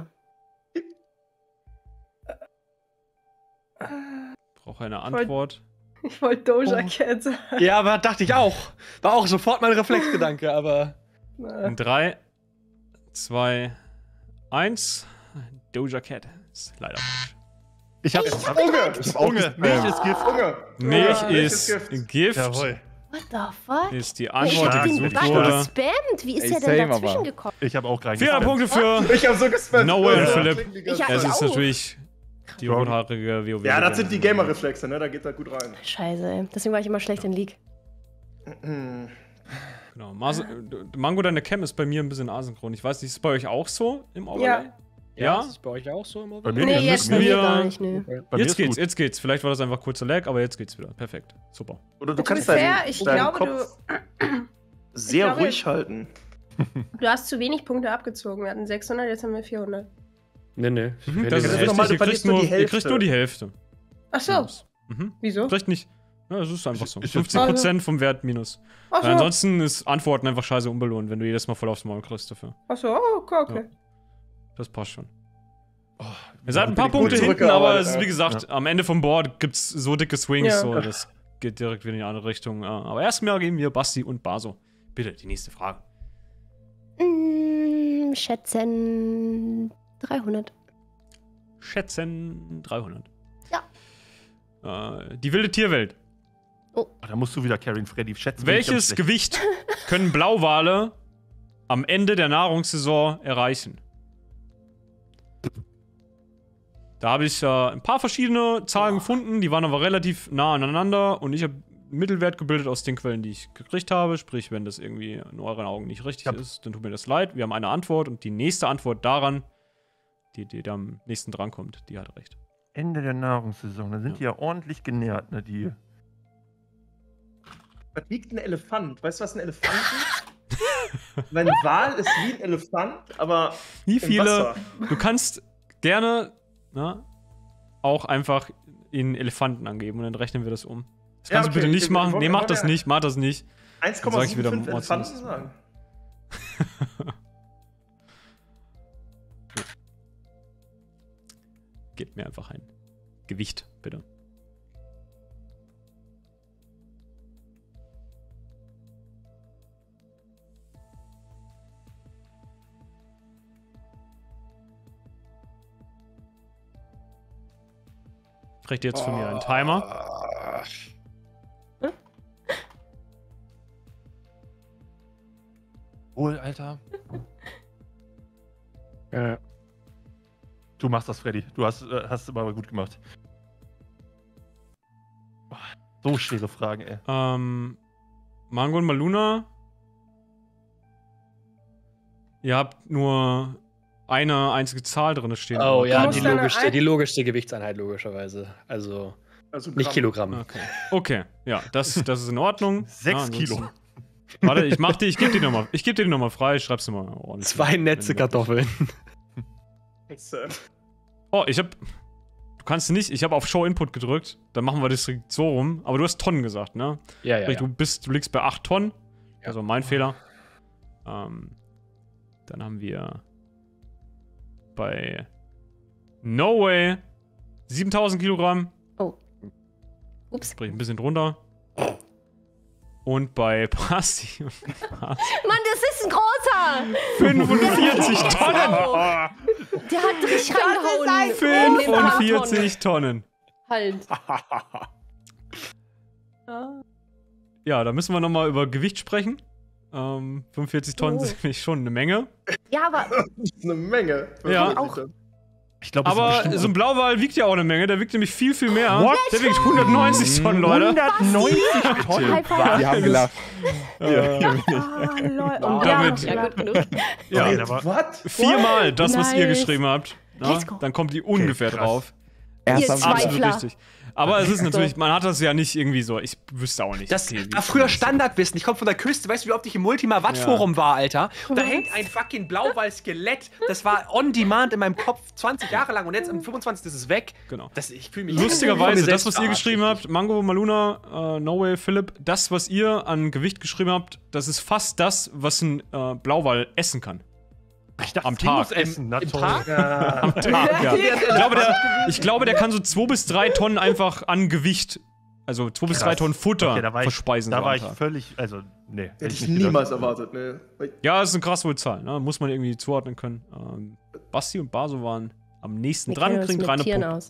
Brauche eine Antwort. Ich wollte Doja Oh. Cat sagen. Ja, aber dachte ich auch. War auch sofort mein Reflexgedanke, aber. In drei, zwei, eins. Doja Cat ist leider falsch. Ich hab. Unge! Ich hab auch Unge, Milch ist Gift. Unge! Milch Ja, ist Gift. Gift. Jawohl. What the fuck? Ist die Ich Antwort, hab die den gesucht Button wurde. gespammt. Wie ist Ey, der same denn aber. dazwischen gekommen? Ich habe auch rein. vierhundert Punkte für. Ich hab so gespammt. No way, Ja, Philipp. klingt die Ich ganze hab- Es Zeit. ist auch. natürlich die Wrong. rothaarige WoW. Ja, das sind die Gamer-Reflexe, ne? Da geht da gut rein. Scheiße, ey. Deswegen war ich immer schlecht in League. Hm. Genau. Mas Mango, deine Cam ist bei mir ein bisschen asynchron. Ich weiß nicht, ist es bei euch auch so im Overlay? Ja? Ist das bei euch auch so im Bei mir Nee, nicht. jetzt Bei wir- mir gar nicht, nö. Bei mir Jetzt ist geht's, gut. jetzt geht's. Vielleicht war das einfach kurzer Lag, aber jetzt geht's wieder. Perfekt. Super. Oder du To be kannst fair, deinen, ich deinen glaube, Kopf sehr glaube, ruhig halten. Du hast zu wenig Punkte abgezogen. Wir hatten sechshundert, jetzt haben wir vierhundert. Nee, nee. Mhm, Wir das ist nehmen- ist richtig. normal, du Ihr kriegt, verlierst nur nur, die ihr Hälfte. kriegt nur die Hälfte. Ach so, Mhm. wieso? Kriegt nicht. Ja, das ist einfach so. Ist das- fünfzig Prozent vom Wert minus. Ach Weil so, ansonsten ist Antworten einfach scheiße unbelohnt, wenn du jedes Mal voll aufs Maul kriegst dafür. ach so, oh, okay, okay. Das passt schon. Oh, Ihr seid ein paar gut Punkte hinten, zurückgearbeitet, aber es ist ja. wie gesagt, am Ende vom Board gibt's so dicke Swings, Ja. so das geht direkt wieder in die andere Richtung. Ja, aber erstmal geben wir Basti und Baso. Bitte, die nächste Frage. Mm, schätzen dreihundert. Schätzen dreihundert. Ja. Äh, die wilde Tierwelt. Da musst du wieder Karin Freddy schätzen. bin ich Welches ganz schlecht. Gewicht können Blauwale am Ende der Nahrungssaison erreichen? Da habe ich äh, ein paar verschiedene Zahlen gefunden, die waren aber relativ nah aneinander und ich habe einen Mittelwert gebildet aus den Quellen, die ich gekriegt habe. Sprich, wenn das irgendwie in euren Augen nicht richtig Ja. ist, dann tut mir das leid. Wir haben eine Antwort und die nächste Antwort daran, die, die da am nächsten drankommt, die hat recht. Ende der Nahrungssaison. Da sind die ja ordentlich genährt, ne, die. Was wiegt ein Elefant? Weißt du, was ein Elefant ist? Mein Wal ist wie ein Elefant, aber Wie im viele. Wasser. Du kannst gerne ne, auch einfach in Elefanten angeben und dann rechnen wir das um. Das Ja, kannst okay. du bitte nicht Wir- wir machen. wollen- Nee, mach wollen das wir- nicht, mach das nicht. Dann sag ich wieder eins Komma fünfundsiebzig Elefanten Mordsmist. sagen. Gebt mir einfach ein Gewicht, bitte. Kriegt ihr jetzt von mir einen Timer? Wohl, Alter. Ja. Du machst das, Freddy. Du hast, äh, hast es immer gut gemacht. So schwere Fragen, ey. Ähm, Mango und Maluna. Ihr habt nur eine einzige Zahl drin stehen. Oh ja, musst die deine logischste, Ein- die logischste Gewichtseinheit, logischerweise. Also Also nicht Gramm. Kilogramm. Okay. Okay, ja, das, das ist in Ordnung. Sechs ja, ansonsten- Kilo. Warte, ich mach die, ich gebe die nochmal. Ich gebe dir die nochmal frei, ich schreib's dir mal ordentlich. Zwei Netze Kartoffeln. Äh, Oh, ich hab. Du kannst nicht, ich habe auf Show Input gedrückt, dann machen wir das direkt so rum. Aber du hast Tonnen gesagt, ne? Ja, ja, Sprich, ja. Du bist, du liegst bei acht Tonnen. Ja. Also mein Fehler. Ähm, dann haben wir bei No Way siebentausend Kilogramm. Ups. Sprich, ein bisschen drunter. Und bei Basti Mann, das ist ein großer! fünfundvierzig Tonnen! Wow. Der hat richtig reingehauen. fünfundvierzig Tonnen. Halt. Ah. Ja, da müssen wir nochmal über Gewicht sprechen. Ähm, fünfundvierzig Tonnen Oh. sind nämlich schon eine Menge. Ja, aber Das ist eine Menge. Ja. Auch. Ich glaube, Aber so ein Blauwal wiegt ja auch eine Menge. Der wiegt nämlich viel, viel mehr. What? Der wiegt hundertneunzig Tonnen, Leute. hundertneunzig Tonnen. High five. Wir haben gelacht. Äh, Ah, lol. Und damit- ja, ja, gut genug. ja, Nein, aber Was? viermal das, was ihr Nice. geschrieben habt. Na, Let's go. dann kommt die ungefähr krass. drauf. Erst Ihr haben zwei- wir Absolut Zweifler. richtig. Aber es ist natürlich, man hat das ja nicht irgendwie so. Ich wüsste auch nicht. Das okay, wie- war früher Standardwissen. Ich komme von der Küste. Weißt du, wie oft ich im Multima-Watt-Forum war, Alter? Und da hängt ein fucking Blauwal-Skelett. Das war on demand in meinem Kopf zwanzig Jahre lang. Und jetzt am fünfundzwanzigsten ist es weg. Genau. Das, ich fühle mich Lustigerweise, von mir das, was selbst ihr geschrieben verarscht. habt, Mango, Maluna, äh, No Way, Philipp, das, was ihr an Gewicht geschrieben habt, das ist fast das, was ein äh, Blauwal essen kann. Ich dachte, am das Ding muss Tag. essen. Na Im toll. Tag? Ja. Am Tag, ja. Ich glaube, der, ich glaube, der kann so zwei bis drei Tonnen einfach an Gewicht, also zwei bis drei Krass. Tonnen Futter Okay, da war ich, verspeisen. da so war am ich Tag. völlig, also, nee. Hätte ich nicht niemals gedacht. erwartet, ne. Ja, das ist eine krasse Zahl, ne? Muss man irgendwie zuordnen können. Ähm, Basti und Baso waren am nächsten Wir dran, kennen uns kriegen mit reine Tieren Punkte. aus.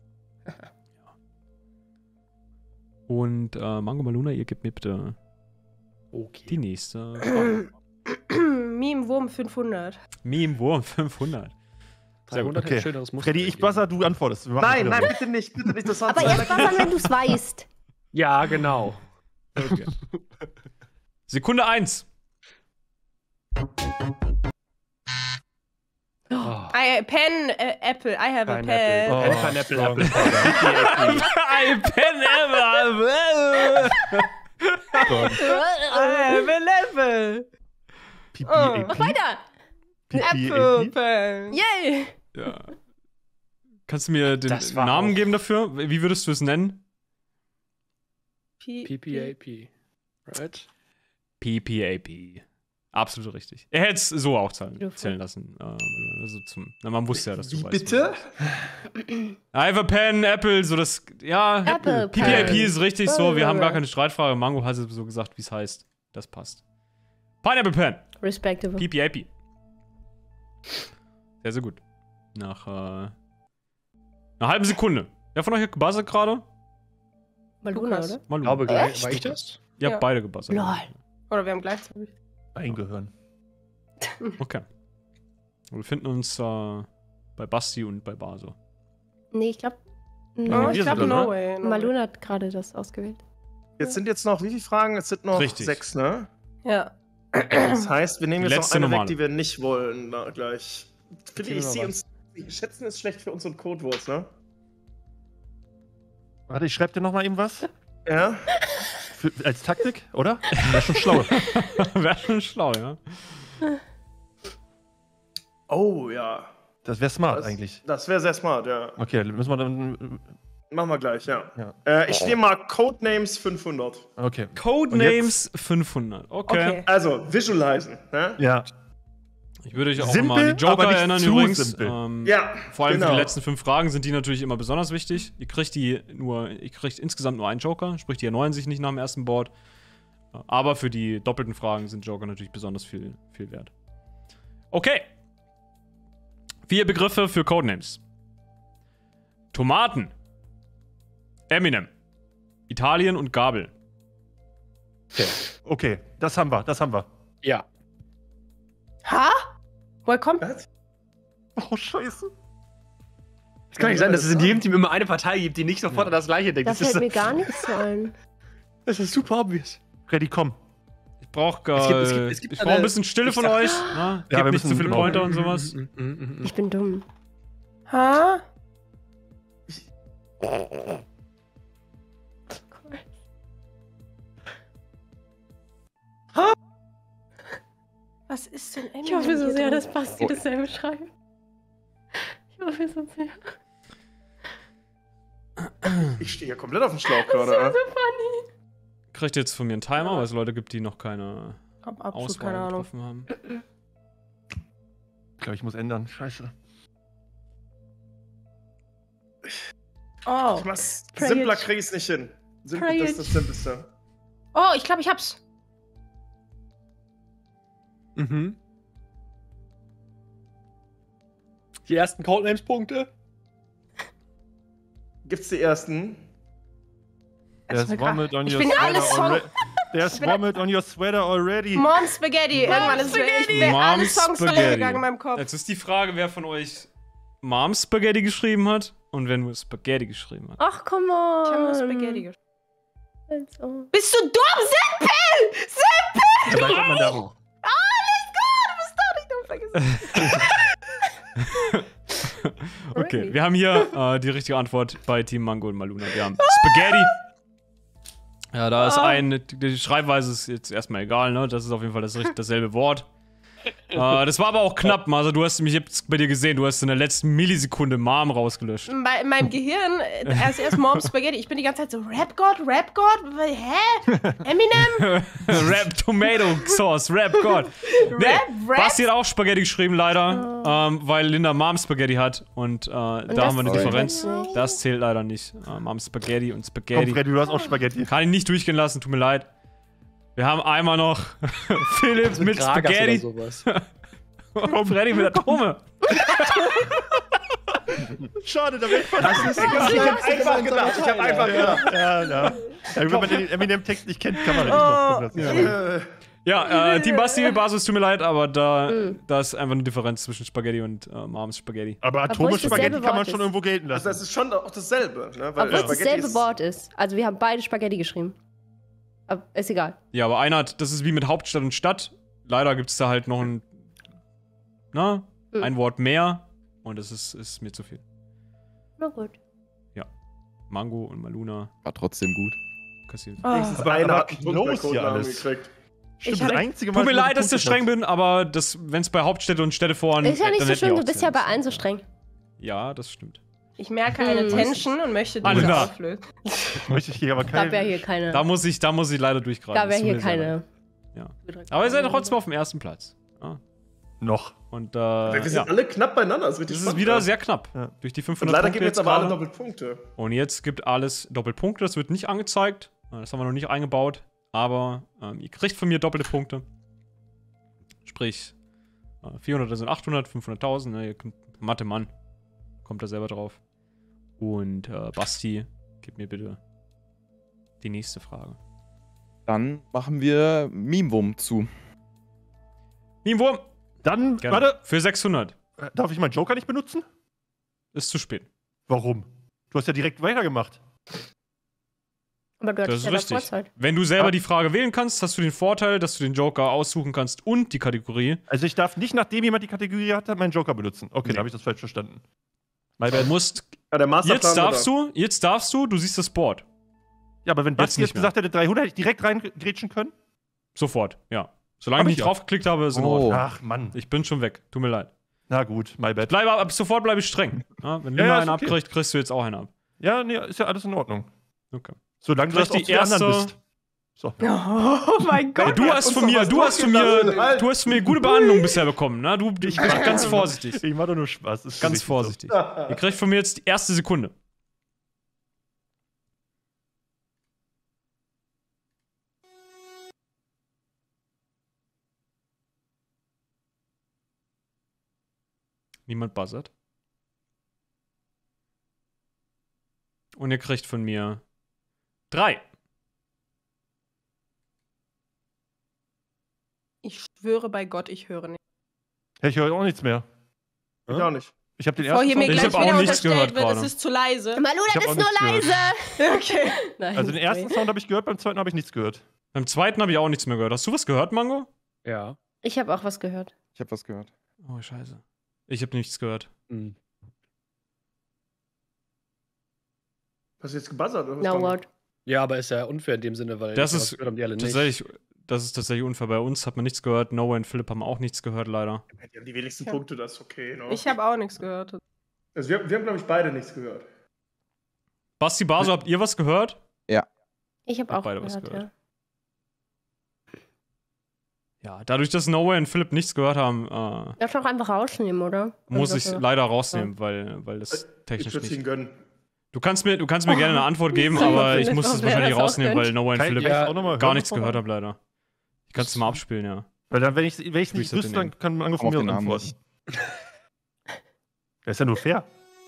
Und äh, Mango, Maluna, ihr gebt mir bitte die Okay. nächste Frage. Meme Wurm fünfhundert. Meme Wurm fünfhundert. Sehr gut. dreihundert Okay. hätte schöneres Muster Freddy, ich gegeben. buzzer, du antwortest. Wir machen Nein, wieder nein, so. bitte nicht, bitte nicht. Das war Aber zu erst einer- was an, wenn du es weißt. Ja, genau. Okay. Sekunde eins. Oh. I, pen, äh, Apple, I have a Pineapple. pen. Oh, Pen, Pineapple, strong. Apple. I pen ever. I have a level. P P Oh. A Mach P. weiter. P P Apple A P. pen. Yay. Ja. Kannst du mir den Das war Namen auch- geben dafür? Wie würdest du es nennen? P P P A P. Right? P P A P. Absolut richtig. Er hätte es so auch zählen, Beautiful. zählen lassen. Ähm, also zum, na, man wusste ja, dass du Wie weißt. bitte? I have a pen, Apple, so das. Ja, Apple P P A P pen. ist richtig so. Wir haben gar keine Streitfrage. Mango hat es so gesagt, wie es heißt. Das passt. Pineapple Pen. Respectable. P P A P. Sehr, sehr gut. Nach äh, einer halben Sekunde. Wer von euch hat gebuzzert gerade? Maluna, Lukas. oder? Mal Ich glaube, Lu. gleich. War ich das? Ihr habt Ja. beide gebuzzert. Lol. Oder wir haben gleichzeitig. Eingehören. Okay. Wir befinden uns äh, bei Basti und bei Baso. Nee, ich glaube, Oh, wir ich sind glaube, dran, no ne? way. No way. Maluna hat gerade das ausgewählt. Jetzt sind jetzt noch, wie viele Fragen? Es sind noch Richtig. sechs, ne? Ja. Das heißt, wir nehmen Die jetzt noch letzte eine normale. weg, die wir nicht wollen, na, gleich. Philly, Erzähl ich mir sehe mal uns. Schätzen ist schlecht für unseren Codewort, ne? Warte, ich schreibe dir noch mal eben was. Ja? Für, als Taktik, oder? Wäre schon schlau. Wäre schon schlau, ja. Oh, ja. Das wäre smart Das, eigentlich. das wäre sehr smart, ja. Okay, müssen wir dann. Machen wir gleich, ja. Ja. Äh, ich nehme mal Codenames fünfhundert. Okay. Codenames fünfhundert. Okay. Okay. Also, visualisen, ne? Ja. Ich würde euch auch Simpel, immer an die Joker aber nicht erinnern zu übrigens. simpel. Ähm, Ja, Vor allem für genau. die letzten fünf Fragen sind die natürlich immer besonders wichtig. Ihr kriegt die nur, ihr kriegt insgesamt nur einen Joker, sprich die erneuern sich nicht nach dem ersten Board. Aber für die doppelten Fragen sind Joker natürlich besonders viel, viel wert. Okay. Vier Begriffe für Codenames. Tomaten. Eminem. Italien und Gabel. Okay, das haben wir, das haben wir. Ja. Ha? Woher kommt Was? Oh, scheiße. Es kann nicht sein, dass es in jedem Team immer eine Partei gibt, die nicht sofort Ja. an das Gleiche denkt. Da Das ist, fällt mir gar nichts so ein. das ist super obvious. Freddy, komm. Ich brauche Es gibt- es äh, gibt- es gibt ich brauch ein eine- bisschen Stille ich von sag- euch. Na? Ja, Gebt wir nicht zu müssen viele genau- Pointer und sowas. Mm, mm, mm, mm. Ich bin dumm. Ha? Was ist denn Eminem Ich hoffe so hier sehr, drin? dass Basti dasselbe schreibt. Ich hoffe so sehr. Ich stehe hier komplett auf dem Schlauch gerade. äh. Kriegt jetzt von mir einen Timer, weil es Leute gibt, die noch keine Hab absolut Auswahl keine Ahnung. getroffen haben. Ich glaube, ich muss ändern. Scheiße. Oh. Ich mach's Pray simpler it. krieg ich's nicht hin. Simpel, Pray das it. ist das Simpelste. Oh, ich glaube, ich hab's. Mhm. Die ersten Codenames-Punkte. Gibt's die ersten? There's mir vomit grad- on ich your bin sweater alles Song- already. There's bin- vomit on your sweater already. Mom Spaghetti. Irgendwann ist ich bin alle Mom Songs Spaghetti. verloren gegangen in meinem Kopf. Jetzt ist die Frage, wer von euch Mom Spaghetti geschrieben hat und wer nur Spaghetti geschrieben hat. Ach, come on. Ich habe nur Spaghetti geschrieben. Also. Bist du dumm, Simpel? Simpel! Ja, kommt man da hoch. Du bist doch nicht dumm, vergiss es. Okay, Really? wir haben hier äh, die richtige Antwort bei Team Mango und Maluna. Wir haben Spaghetti. Ja, da ist Ah. ein, die Schreibweise ist jetzt erstmal egal, ne? Das ist auf jeden Fall das, richt- dasselbe Wort. äh, das war aber auch knapp, Masa. Du hast mich jetzt bei dir gesehen, du hast in der letzten Millisekunde Mom rausgelöscht. Bei, in meinem Gehirn, äh, erst erst Mom Spaghetti. Ich bin die ganze Zeit so, Rap-God, Rap-God? Hä? Eminem? Rap Tomato Sauce, Rap God. Nee, Rap, Rap? Basti hat auch Spaghetti geschrieben, leider. Ähm, weil Linda Mom Spaghetti hat. Und, äh, da das haben wir eine zählt Differenz. nicht. Das zählt leider nicht. Äh, Mom Spaghetti und Komm, Spaghetti. Freddy, du hast auch Spaghetti. Kann ich nicht durchgehen lassen, tut mir leid. Wir haben einmal noch Philipp mit Gragas Spaghetti. oder sowas. Und Freddy mit Atome. Schade, da wäre ich fast. Ich hab einfach gedacht, ich hab einfach gedacht. Ja, ja. ja wenn man den Eminem-Text nicht kennt, kann man nicht drauf kommen. Das ist aber- Äh, Ja, äh, Team Basti, Basis, tut mir leid, aber da, da ist einfach eine Differenz zwischen Spaghetti und äh, Moms Spaghetti. Aber Obwohl es Atome-Spaghetti dasselbe kann man Wort schon ist. irgendwo gelten Also lassen. das ist schon auch dasselbe, ne? Weil Obwohl es Spaghetti dasselbe ist- Wort ist. Also wir haben beide Spaghetti geschrieben. Aber ist egal. Ja, aber einer hat, das ist wie mit Hauptstadt und Stadt. Leider gibt es da halt noch ein, na, Mhm. ein Wort mehr. Und das ist, ist mir zu viel. Na gut. Mango und Maluna War trotzdem gut. kassiert. Oh. Wenigstens Aber- einer aber hat einen Punkt bei close hier Codenamen alles. gekriegt. Stimmt, Ich das hab- einzige Mal. Tut mir dass du leid, dass ich so Punkte streng hast. bin, aber wenn es bei Hauptstädte und Städte voran Ist ja nicht dann so hätten die schlimm, auch du bist ja bei zählen allen so müssen. streng. Ja, das stimmt. Ich merke eine Hm. Tension und möchte Alles diese klar. auflösen. Möchte ich hier aber Da keine. wäre hier keine. Da muss ich, da muss ich leider durchgreifen. Da wäre Es tut hier mir sehr leid. keine. Ja. Gedrückt. Aber ihr seid trotzdem auf dem ersten Platz. Ja. Noch. Und äh, Wir ja. sind alle knapp beieinander, das ist richtig Das ist spannend, wieder ja. sehr knapp. Ja. Durch die Und fünfhundert leider Punkte geben jetzt jetzt aber alle gerade. Doppelpunkte. Und jetzt gibt alles Doppelpunkte. Das wird nicht angezeigt. Das haben wir noch nicht eingebaut. Aber ähm, ihr kriegt von mir doppelte Punkte. Sprich, äh, vierhundert sind achthundert, fünfhunderttausend. Ne, ihr könnt, Mathe Mann. Kommt da selber drauf. Und äh, Basti, gib mir bitte die nächste Frage. Dann machen wir Mimwum zu. Nienwurm! Dann, Gerne. warte, Für sechshundert. äh, darf ich meinen Joker nicht benutzen? Ist zu spät. Warum? Du hast ja direkt weitergemacht. Aber du Das hattest ist ja noch richtig. Vorzeit. Wenn du selber Ah. die Frage wählen kannst, hast du den Vorteil, dass du den Joker aussuchen kannst und die Kategorie. Also ich darf nicht, nachdem jemand die Kategorie hat, meinen Joker benutzen. Okay, Nee. dann habe ich das falsch verstanden. My Du bad. musst. Ja, der Masterplan Jetzt war darfst da. du, jetzt darfst du, du siehst das Board. Ja, aber wenn Basti nicht jetzt mehr. gesagt hätte dreihundert, hätte ich direkt reingrätschen können? Sofort, ja. Solange Hab ich ich nicht ja. draufgeklickt habe, ist in Oh. Ordnung. Ach, Mann. Ich bin schon weg. Tut mir leid. Na gut, my bad. Bleib, ab sofort bleibe ich streng. Ja, wenn Ja, Lina ja, einen ist okay. abkriegt, kriegst du jetzt auch einen ab. Ja, nee, ist ja alles in Ordnung. Okay. Solange du Vielleicht auch die zu den anderen erste- bist. So. Oh mein Gott. Du hast uns von doch mir, was du hast von durchgehen mir, lassen. du hast von mir gute Behandlung bisher bekommen, ne? Du, du bist ganz vorsichtig. Ich mach doch nur Spaß. Ist schon Ganz richtig vorsichtig. Ihr kriegt von mir jetzt die erste Sekunde. Niemand buzzert. Und ihr kriegt von mir drei. Ich schwöre bei Gott, ich höre nicht. So. Ja, ich höre auch nichts mehr. Ich auch nicht. Ich habe den Bevor ersten hier mir Song, Ich gleich hab auch wieder nichts gehört unterstellt wird, gerade. es ist zu leise. Maluna, Ich hab das auch ist nur nichts leise! Okay. Nein, also den ersten sorry. Sound habe ich gehört, beim zweiten habe ich nichts gehört. Beim zweiten habe ich auch nichts mehr gehört. Hast du was gehört, Mango? Ja. Ich habe auch was gehört. Ich habe was gehört. Oh, scheiße. Ich habe nichts gehört. Hm. Hast du jetzt gebuzzert? Oder was No war word. Ja, aber ist ja unfair in dem Sinne, weil Das ich ist was gehört haben die alle nicht. Tatsächlich, das ist tatsächlich unfair. Bei uns hat man nichts gehört. Noah und Philipp haben auch nichts gehört, leider. das? Die haben die wenigsten Ja. Punkte, das ist okay. Ne? Ich habe auch nichts gehört. Also wir, wir haben, glaube ich, beide nichts gehört. Basti Baso, habt ihr was gehört? Ich habe Hab auch beide was gehört, gehört. ja. Ja, dadurch, dass Noah und Philipp nichts gehört haben, äh, Darf auch einfach rausnehmen, oder? muss Also, ich ja. leider rausnehmen, weil, weil das Ich technisch würde es ihnen nicht. gönnen. Du kannst mir, du kannst mir gerne eine Antwort geben, Super, aber ich Philipp, muss ob das der wahrscheinlich das auch rausnehmen, gönnt. weil Noah und Kann Philipp ich ja auch noch mal gar hören nichts vorher? gehört haben, leider. Ich kann es mal abspielen, ja. Weil dann, wenn ich es wenn ich's nicht Reset wüsste, den dann kann man von Auf mir den aus Namen antworten. nicht. Das ist ja nur fair.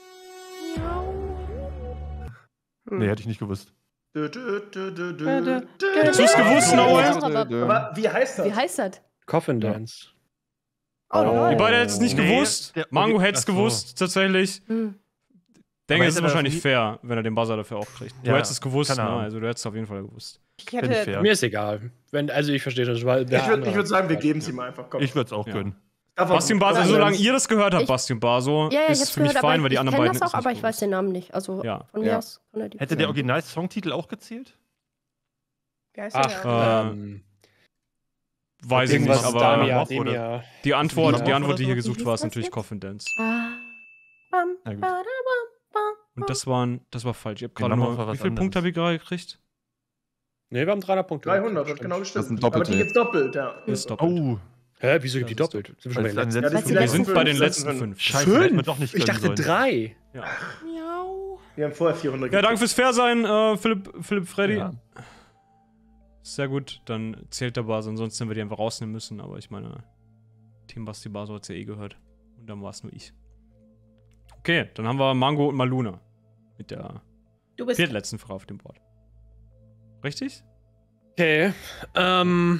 Hm. Nee, hätte ich nicht gewusst. Dö, dö, dö, dö, dö, Dö, dö. dö. Hast du's gewusst, Noah? Aber wie heißt das? Wie heißt das? Coffin Dance. Oh, lol. Die beiden hätten es nicht Nee, gewusst. der- Mango okay, hätte es ach so. gewusst, tatsächlich. Hm. Denke, Aber es ist hätte er das wahrscheinlich nie- fair, wenn er den Buzzer dafür auch kriegt. Du Ja, hättest es gewusst, keine ne? Ahnung. Also du hättest es auf jeden Fall gewusst. Ich Finde ich hätte. fair. Mir ist egal. Wenn, also ich verstehe das, weil der Ich würde andere- würd sagen, wir geben es ihm einfach. Komm. Ich würde es auch Ja. gönnen. Davon- Basti und Baso, davon- solange ihr das gehört habt, Ich- Basti und Baso, Ja, ja, ich ist es hab's für mich gehört, fein, aber weil die ich, anderen ich beiden kenne das auch, hätten's aber nicht ich weiß den Namen nicht. Also Ja. von mir Ja. aus kann er die. Hätte der Original-Songtitel auch gezählt? Wie heißt Ach, der? Äh, ähm, Weiß ich nicht, irgendwas aber Damia, Woche, oder? Demia. die Antwort, Woche die Antwort, oder die so? hier Wie gesucht hieß war, ist das natürlich jetzt? Coffin Dance. Ah. Bam, Na gut. ba, da, bam, bam. Und das waren, das war falsch. Ihr habt Genau, gerade war nur, was wie viele anderes. Punkte habe ich gerade gekriegt? Ne, wir haben dreihundert Punkte. dreihundert, hat Stimmt. genau gestimmt. Das sind Aber Doppelte. die jetzt doppelt, ja. Das ist doppelt. Oh, Hä, wieso gibt die Das ist doppelt? Sind wir schon weil bei es den ein letzten? Ja, die letztes- Wir sind fünf, bei den letzten letzten fünf. fünf. Scheiße, hätten wir Fünf? doch nicht Ich gönnen dachte sollen. drei. Ja. Wir haben vorher vierhundert Ja, danke fürs Fairsein, äh, Philipp, Philipp Freddy. Ja. Sehr gut, dann zählt der Baso, ansonsten hätten wir die einfach rausnehmen müssen, aber ich meine, Team Basti Baso hat es ja eh gehört. Und dann war es nur ich. Okay, dann haben wir Mango und Maluna mit der Du bist. viertletzten Frage auf dem Board. Richtig? Okay. Ähm.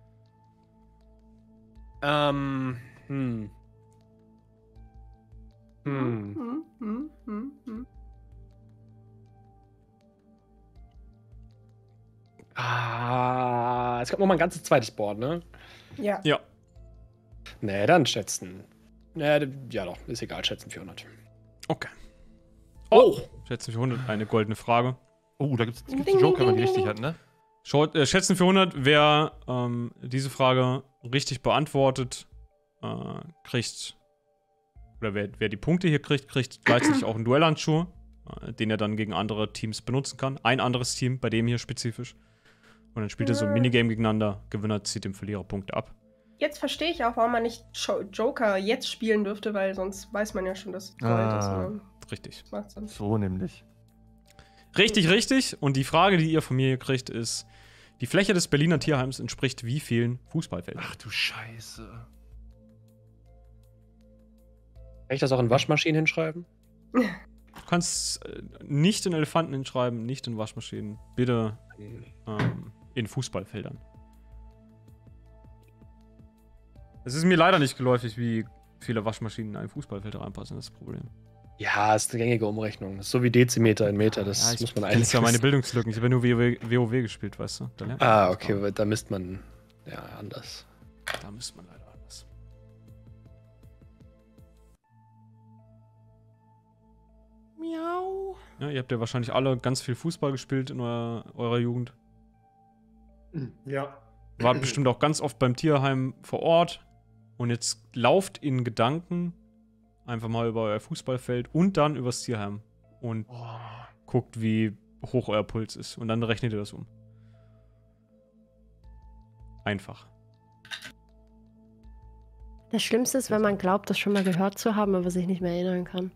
Ähm. Hm. Hm. Hm, hm, hm, hm. Ah, es kommt noch mal ein ganzes zweites Board, ne? Ja. Ja. Nee, dann schätzen. Nee, ja doch, ist egal, schätzen vierhundert. Okay. Oh! Schätzen für hundert, eine goldene Frage. Oh, da gibt es Ding, einen ding, Joker, wenn man ding, die ding, richtig hat, ne? Schaut, äh, schätzen für hundert, wer ähm, diese Frage richtig beantwortet, äh, kriegt, oder wer, wer die Punkte hier kriegt, kriegt gleichzeitig auch einen Duellhandschuh, äh, den er dann gegen andere Teams benutzen kann. Ein anderes Team, bei dem hier spezifisch. Und dann spielt er so ein Minigame gegeneinander. Gewinner zieht dem Verlierer Punkte ab. Jetzt verstehe ich auch, warum man nicht Jo- Joker jetzt spielen dürfte, weil sonst weiß man ja schon, dass es Gold Ah. ist. Ne? Richtig. Das macht Sinn. So nämlich. Richtig, richtig. Und die Frage, die ihr von mir kriegt, ist: Die Fläche des Berliner Tierheims entspricht wie vielen Fußballfeldern? Ach du Scheiße. Kann ich das auch in Waschmaschinen hinschreiben? Du kannst äh, nicht in Elefanten hinschreiben, nicht in Waschmaschinen. Bitte ähm, in Fußballfeldern. Es ist mir leider nicht geläufig, wie viele Waschmaschinen in ein Fußballfeld reinpassen, das ist das Problem. Ja, ist eine gängige Umrechnung. Das ist so wie Dezimeter in Meter, das Ja, ich muss man kenne eigentlich ja meine wissen. Bildungslücken. Ich habe ja nur WoW gespielt, weißt du? Da lernt man Ah, das okay, auch. weil da misst man ja anders. Da müsste man leider anders. Miau. Ja, ihr habt ja wahrscheinlich alle ganz viel Fußball gespielt in eurer, eurer Jugend. Ja. Wart bestimmt auch ganz oft beim Tierheim vor Ort. Und jetzt lauft in Gedanken einfach mal über euer Fußballfeld und dann übers Tierheim. Und guckt, wie hoch euer Puls ist. Und dann rechnet ihr das um. Einfach. Das Schlimmste ist, wenn man glaubt, das schon mal gehört zu haben, aber sich nicht mehr erinnern kann.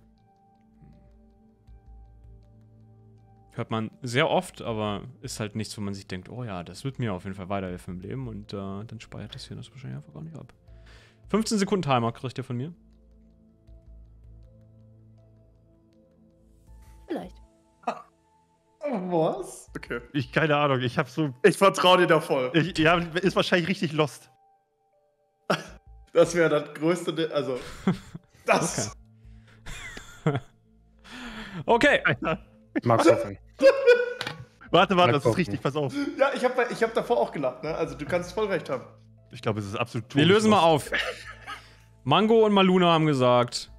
Hört man sehr oft, aber ist halt nichts, wo man sich denkt, oh ja, das wird mir auf jeden Fall weiterhelfen im Leben. Und äh, dann speichert das hier das wahrscheinlich einfach gar nicht ab. fünfzehn Sekunden Timer kriegt ihr von mir. Vielleicht. Was? Okay. Ich, keine Ahnung, ich hab so. Ich vertraue dir da voll. Ich, ja, ist wahrscheinlich richtig lost. Das wäre das größte. De also. Das. Okay. Mag's hoffen. Warte, warte, Mal das ist gucken. richtig, pass auf. Ja, ich habe ich hab davor auch gelacht, ne? Also du kannst voll recht haben. Ich glaube, es ist absolut Wir lösen mal todeslos. auf. Mango und Maluna haben gesagt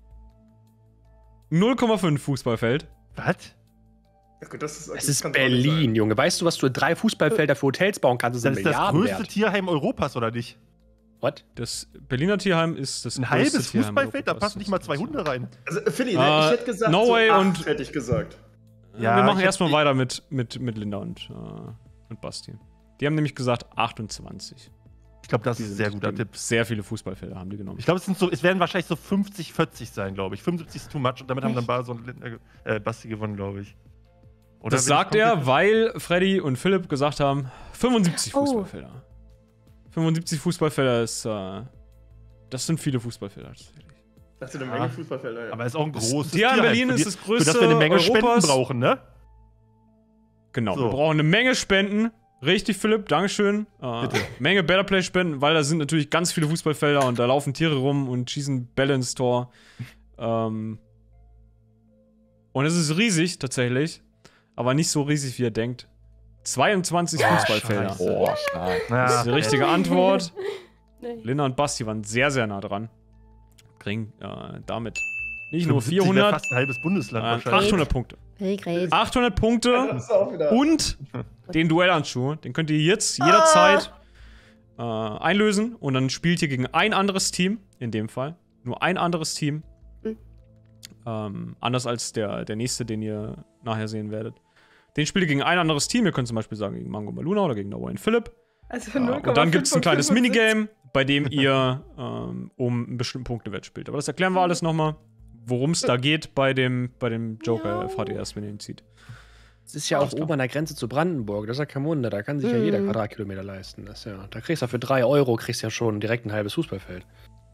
null Komma fünf Fußballfeld. Was? Ja, gut, das ist, Es ist Berlin, Junge. Weißt du, was du drei Fußballfelder für Hotels bauen kannst? Das Das sind ist das Milliarden größte wert. Tierheim Europas, oder nicht? What? Das Berliner Tierheim ist das Ein größte halbes Tierheim Fußballfeld, da Europas. passen nicht mal zwei Hunde rein. Also, Philly, ne? Äh, ich hätte gesagt, Norway so acht und- hätte ich gesagt. Ja, Ja, wir machen ich erstmal hab- weiter mit, mit, mit Linda und, äh, und Basti. Die haben nämlich gesagt achtundzwanzig. Ich glaube, das Die ist ein sind- sehr guter die- Tipp. Sehr viele Fußballfelder haben die genommen. Ich glaube, es, sind so, es werden wahrscheinlich so fünfzig, vierzig sein, glaube ich. fünfundsiebzig ist too much und damit haben dann Basel und Lindner, äh, Basti gewonnen, glaube ich. Oder Das bin ich sagt er, komplett- weil Freddy und Philipp gesagt haben, fünfundsiebzig Oh. Fußballfelder. fünfundsiebzig Fußballfelder ist, äh, das sind viele Fußballfelder tatsächlich. Das sind eine Ja. Menge Fußballfelder, ja. Aber es ist auch ein Das großes Tierheim Tierheim, Berlin für ist die- das Für größte das wir eine Menge Europas. Spenden brauchen, ne? Genau, So. wir brauchen eine Menge Spenden. Richtig, Philipp, Dankeschön. Äh, Bitte. Menge Better Play Spenden, weil da sind natürlich ganz viele Fußballfelder und da laufen Tiere rum und schießen Bälle ins Tor. Ähm und es ist riesig, tatsächlich. Aber nicht so riesig, wie ihr denkt. zweiundzwanzig Fußballfelder. scheiße. Boah, stark. Das ist die richtige Antwort. Nee. Linda und Basti waren sehr, sehr nah dran. Kriegen äh, damit nicht nur fünfundsiebzig wäre vierhundert, fast ein halbes Bundesland äh, wahrscheinlich. achthundert Punkte. Regret. achthundert Punkte Das ist auch wieder. und den Duellhandschuh. Den könnt ihr jetzt jederzeit äh, einlösen und dann spielt ihr gegen ein anderes Team, in dem Fall. Nur ein anderes Team. Mhm. Ähm, anders als der, der nächste, den ihr nachher sehen werdet. Den spielt ihr gegen ein anderes Team. Ihr könnt zum Beispiel sagen, gegen Mango Maluna oder gegen Noah und Philipp. Also Ja, und dann gibt es ein kleines Minigame, bei dem ihr ähm, um einen bestimmten Punktewert spielt. Aber das erklären wir alles nochmal. Worum es da geht bei dem, bei dem Joker, erfahrt ihr erst, wenn ihr ihn zieht. Es ist ja auch oben an der Grenze zu Brandenburg. Das ist ja kein Wunder. Da kann sich ja Mhm. jeder Quadratkilometer leisten. Das ist ja, da kriegst du ja für drei Euro kriegst du ja schon direkt ein halbes Fußballfeld.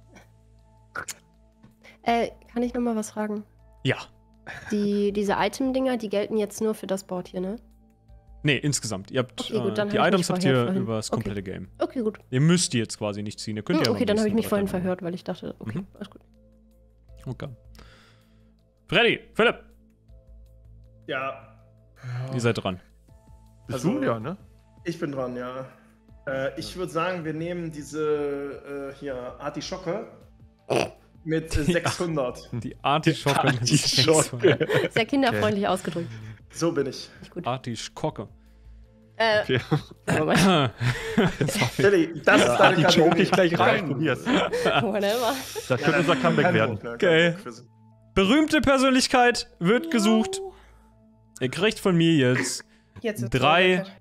Äh, kann ich noch mal was fragen? Ja. Die, diese Item-Dinger, die gelten jetzt nur für das Board hier, ne? Nee, insgesamt. Ihr habt Okay, gut, äh, dann die hab ich Items mich habt vorher ihr vorhin- über das Okay. komplette Game. Okay, gut. Ihr müsst die jetzt quasi nicht ziehen. Ihr könnt Hm, ja okay, dann habe ich mich vorhin verhört. verhört, weil ich dachte, okay, Mhm. alles gut. Okay. Freddy, Philipp, Ja, ihr seid dran. Bist Also- du? Ja, ne? ich bin dran, ja. Äh, ich würde sagen, wir nehmen diese äh, hier Artischocke mit äh, sechshundert. Die Artischocke. mit Artischocke. sechshundert. Sehr kinderfreundlich ausgedrückt. So bin ich. Nicht gut. Artischocke. Äh, Okay. Moment. Philly, das ist deine die choke Kategorie. ich gleich Ja, rein. probier's. Whatever. Das könnte unser Comeback Kein werden. Druck, ne? Okay. Kein Druck für- Berühmte Persönlichkeit wird gesucht. Ihr kriegt von mir jetzt Jetzt ist Drei- es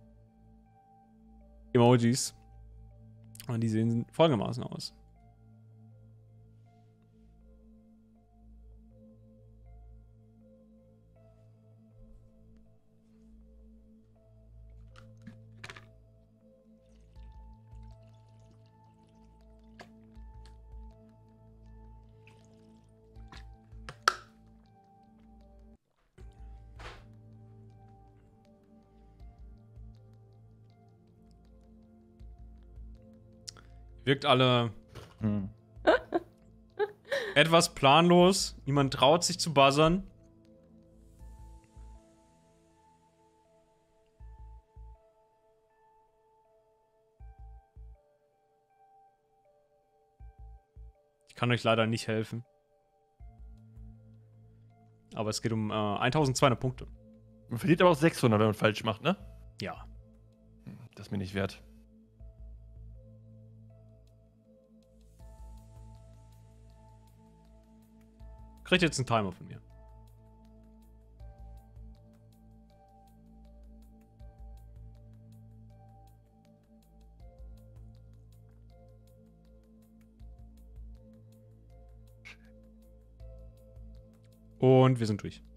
Emojis. Und die sehen folgendermaßen aus. Wirkt alle Hm. etwas planlos. Niemand traut sich zu buzzern. Ich kann euch leider nicht helfen. Aber es geht um äh, eintausendzweihundert Punkte. Man verliert aber auch sechshundert, wenn man falsch macht, ne? Ja. Das ist mir nicht wert. Kriegt jetzt einen Timer von mir. Und wir sind durch.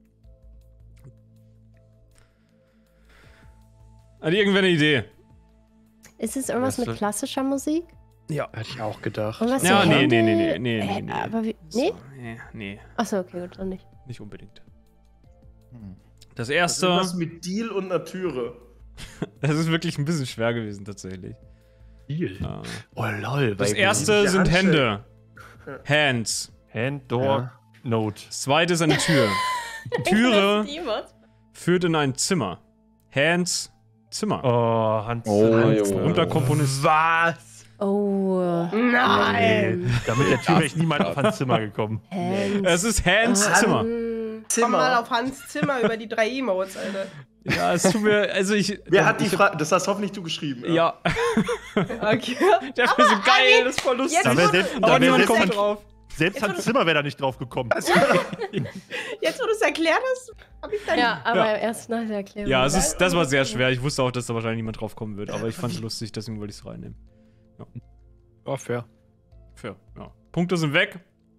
Hat irgendwer eine Idee? Ist es irgendwas Weißt mit du- klassischer Musik? Ja, hätte ich auch gedacht. Irgendwas Ja, so nee, nee, Händel? nee, nee, nee, nee, Äh, nee. Aber wie, nee? So, nee, nee, Achso, okay, gut, dann nicht. nicht unbedingt. Hm. Das Das erste, ist was mit Deal und einer Türe. das ist wirklich ein bisschen schwer gewesen tatsächlich. Deal. Äh, Oh lol. Das weil- erste die sind Handschellen. Hände. Hands. Hand, Door, Note. Das zweite ist eine Tür. Die Türe Das ist niemand. führt in ein Zimmer. Hans Zimmer. Oh, Hans. Oh, Hans, Junge. Unterkomponist. Was? Oh. Nein! Damit der Tür wäre ich niemand auf Hans Zimmer gekommen. Hans. Es ist Hans Zimmer. Ähm, Komm mal auf Hans Zimmer über die drei Emotes, Alter. Ja, es tut mir, also ich... Wer hat die ich, Frage? Das hast hoffentlich du geschrieben. Ja, Okay. der ist so geil, das ist voll lustig. Jetzt, Da wär wo selbst, du- da Aber wär niemand selbst, kommt Hans, drauf. selbst Hans Zimmer wäre da nicht drauf gekommen. jetzt, wo du es erklärt hast, hab ich dann. ja, aber Ja. erst nach der Erklärung. Ja, es ist, das war sehr schwer. Ich wusste auch, dass da wahrscheinlich niemand drauf kommen wird, aber ich fand es lustig, deswegen wollte ich es reinnehmen. Oh, fair. Fair, ja. Punkte sind weg.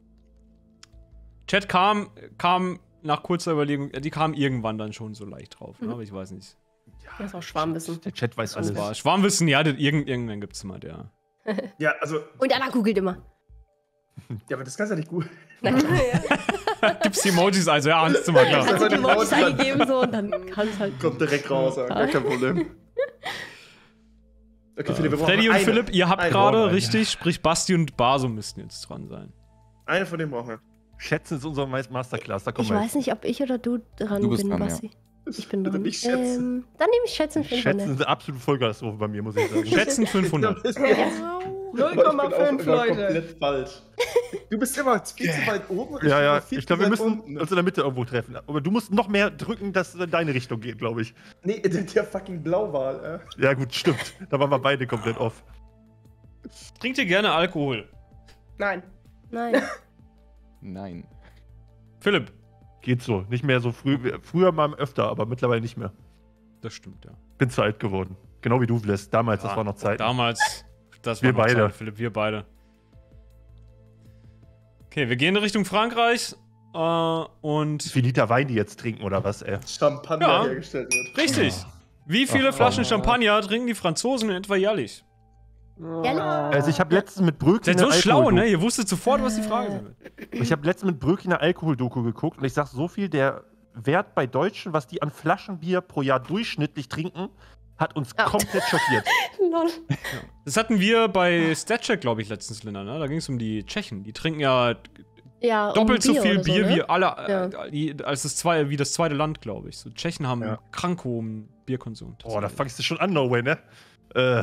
Chat kam, kam nach kurzer Überlegung, die kam irgendwann dann schon so leicht drauf, ne? Aber ich weiß nicht. Das ist auch Schwarmwissen. Der Chat weiß alles. Das war Schwarmwissen, ja, das, irgend, irgendwann gibt's mal, der. Ja, also, Und Anna googelt immer. ja, aber das kannst du ja nicht gut. Nein. Gibt's die Emojis, also ja, Hans Zimmer, klar. Hat sie die Worte eingegeben so und dann kann es halt. Kommt direkt raus, ja, gar kein Problem. Okay, Philipp, wir brauchen Freddy und eine. Philipp, ihr habt Eine gerade, brauchen wir, richtig, sprich Basti und Baso müssten jetzt dran sein. Eine von denen brauchen wir. Schätzen ist unser Masterclass, da kommen Ich wir. weiß nicht, ob ich oder du dran Du bist bin, dran, ja. Basti. Ich bin Bitte dran. nicht schätzen. Ähm, dann nehme ich Schätzen fünfhundert. Schätzen ist absolut Vollgasrufe bei mir, muss ich sagen. Schätzen fünfhundert. null Komma fünf, Leute. komplett falsch. Du bist immer viel zu weit oben und Ja, ja, viel ich zu glaube, wir weit müssen unten. uns in der Mitte irgendwo treffen. Aber du musst noch mehr drücken, dass es in deine Richtung geht, glaube ich. Nee, der, der fucking Blauwal, äh. Ja, gut, stimmt. Da waren wir beide komplett off. Trinkt ihr gerne Alkohol? Nein. Nein. Nein. Philipp. Geht so. Nicht mehr so früh. Früher mal öfter, aber mittlerweile nicht mehr. Das stimmt, ja. Bin zu alt geworden. Genau wie du, Bliss. Damals, das Ja, war noch Zeit. Damals, das Wir war noch beide. Zeit, Philipp, wir beide. Okay, wir gehen in Richtung Frankreich äh, Wie und viel Liter Wein die jetzt trinken oder was, ey? Champagner Ja. hergestellt wird. richtig. Wie viele Ach, Flaschen komm. Champagner trinken die Franzosen in etwa jährlich? Also ich habe letztens mit Brötchen Seid so eine schlau, Alkoholdoku- ne? Ihr wusstet sofort, was die Frage sein wird. Ich habe letztens mit Brötchen eine Alkoholdoku geguckt und ich sag so viel, der Wert bei Deutschen, was die an Flaschenbier pro Jahr durchschnittlich trinken, hat uns Ja. komplett schockiert. Lol. Das hatten wir bei Statcheck, glaube ich, letztens, Linda, ne? Da ging es um die Tschechen. Die trinken ja Ja, um doppelt so Bier viel oder so, Bier ne? wie alle, Ja. äh, die, als das zwei, wie das zweite Land, glaube ich. So, Tschechen haben Ja. krank hohen Bierkonsum. Boah, da fangst du schon an, no way, ne? Äh,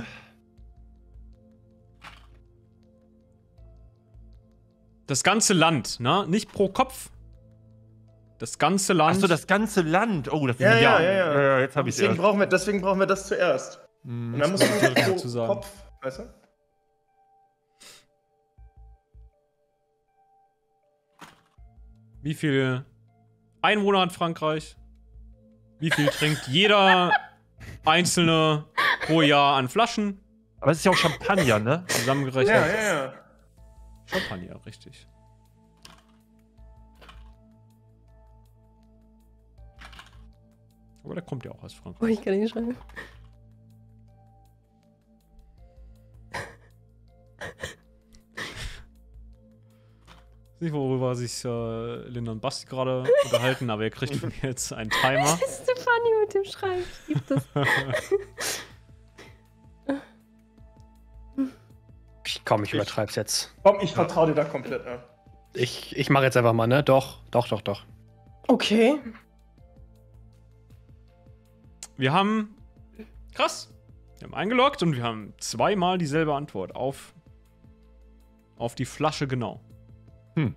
Das ganze Land, ne? Nicht pro Kopf. Das ganze Land. Achso, das ganze Land. Oh, das Ja, ist ja, ja, ja. ja. Jetzt habe ich Deswegen es. brauchen, wir, deswegen brauchen wir das zuerst. Und dann musst du direkt pro dazu sagen. Kopf, weißt du? Wie viele Einwohner hat Frankreich? Wie viel trinkt jeder Einzelne pro Jahr an Flaschen? Aber es ist ja auch Champagner, ne? Zusammengerechnet. Ja, ja, ja. Champagner, richtig. Aber der kommt ja auch aus Frankreich. Oh, ich kann nicht schreiben. Nicht, worüber sich äh, Linda und Basti gerade unterhalten, aber ihr kriegt von mir jetzt einen Timer. Das ist so funny mit dem Schreiben. Ich lieb das. Ich komm, ich übertreib's jetzt. Komm, ich vertraue dir da komplett, ne? Ich, ich mache jetzt einfach mal, ne? Doch, doch, doch, doch. Okay. Wir haben. Krass. Wir haben eingeloggt und wir haben zweimal dieselbe Antwort auf. Auf die Flasche genau. Hm.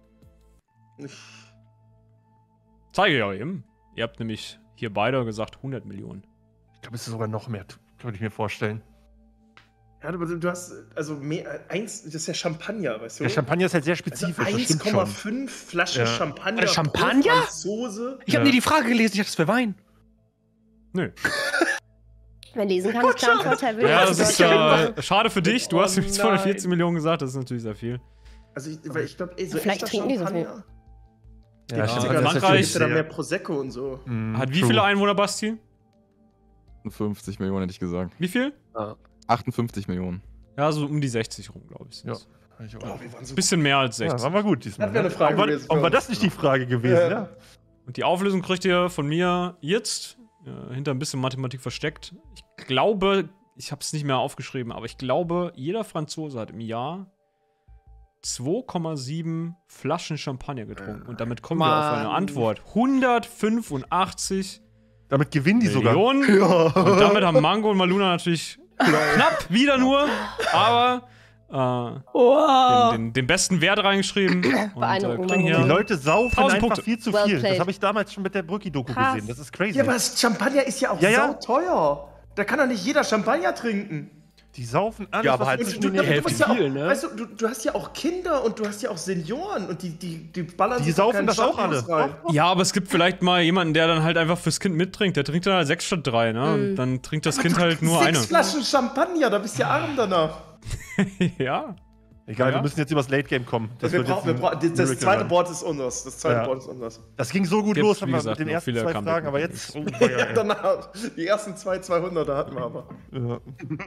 Zeige ich euch eben. Ihr habt nämlich hier beide gesagt hundert Millionen. Ich glaube, es ist sogar noch mehr, könnte ich mir vorstellen. Ja, du, du hast, also mehr, eins, das ist ja Champagner, weißt du? Der Champagner ist halt sehr also spezifisch, das stimmt eins Komma schon. fünf Flaschen Ja. Champagner. Äh, Champagner? pro Franzose. Ich habe Ja. nie die Frage gelesen, ich dachte, das wäre Wein. Nö. Wer lesen kann, ist klar ein Vorteil. Will Ja, ich das das ist machen. äh, schade für dich. Du Oh hast nämlich nein. zweihundertvierzehn Millionen gesagt. Das ist natürlich sehr viel. Also ich, weil ich glaube, ey, so Vielleicht echter trinken die so viel. Champagner. Ja, Ja, Champagner ist Frankreich- natürlich Gibt ja da sehr- mehr Prosecco und so. Mm, Hat wie true. viele Einwohner, Basti? fünfzig Millionen hätte ich gesagt. Wie viel? achtundfünfzig Millionen. Ja, so um die sechzig rum, glaube ich. Ja. sind's. Ich auch. Oh, wir waren so Bisschen mehr als Ja, sechzig. waren wir gut diesmal. Das wäre eine ne? Frage Warum war, gewesen für warum war uns. das nicht die Frage gewesen, Ja. ja? Und die Auflösung kriegt ihr von mir jetzt, äh, hinter ein bisschen Mathematik versteckt. Ich glaube, ich habe es nicht mehr aufgeschrieben, aber ich glaube, jeder Franzose hat im Jahr zwei Komma sieben Flaschen Champagner getrunken. Und damit kommen wir auf eine Antwort. hundertfünfundachtzig Damit gewinnen die Millionen. sogar. Und damit haben Mango und Maluna natürlich knapp wieder nur, aber äh, Wow. den, den, den besten Wert reingeschrieben. Und äh, Beeindruckend, kriegen Mango. Die hier Leute saufen tausend einfach Punkte. viel zu Well viel. played. Das habe ich damals schon mit der Brücki-Doku Krass. gesehen. Das ist crazy. Ja, aber das Champagner ist ja auch Ja, ja. sauteuer. Da kann doch nicht jeder Champagner trinken. Die saufen alles, Ja, aber was halt zwischen so den die Hälfte musst ja auch, viel, ne? Weißt du, du, du hast ja auch Kinder und du hast ja auch Senioren und die, die, die ballern Die sich doch saufen keinen das auch alle. Champagner rein. Ja, aber es gibt vielleicht mal jemanden, der dann halt einfach fürs Kind mittrinkt. Der trinkt dann halt sechs statt drei, ne? Und dann trinkt das Kind halt nur eine. Sechs Flaschen Champagner, da bist du ja arm danach. Ja. Egal, Ja. wir müssen jetzt übers Late Game kommen. Das, wir wird brauchen, jetzt wir ein brauchen, das Miracle zweite Run. Board ist unseres. Das zweite Ja. Board ist unseres. Das ging so gut Gibt, los wie haben wir gesagt, mit den noch ersten viele zwei Comeback Fragen, aber jetzt. Oh, ja, Danach, die ersten zwei zweihunderter hatten wir aber. ja.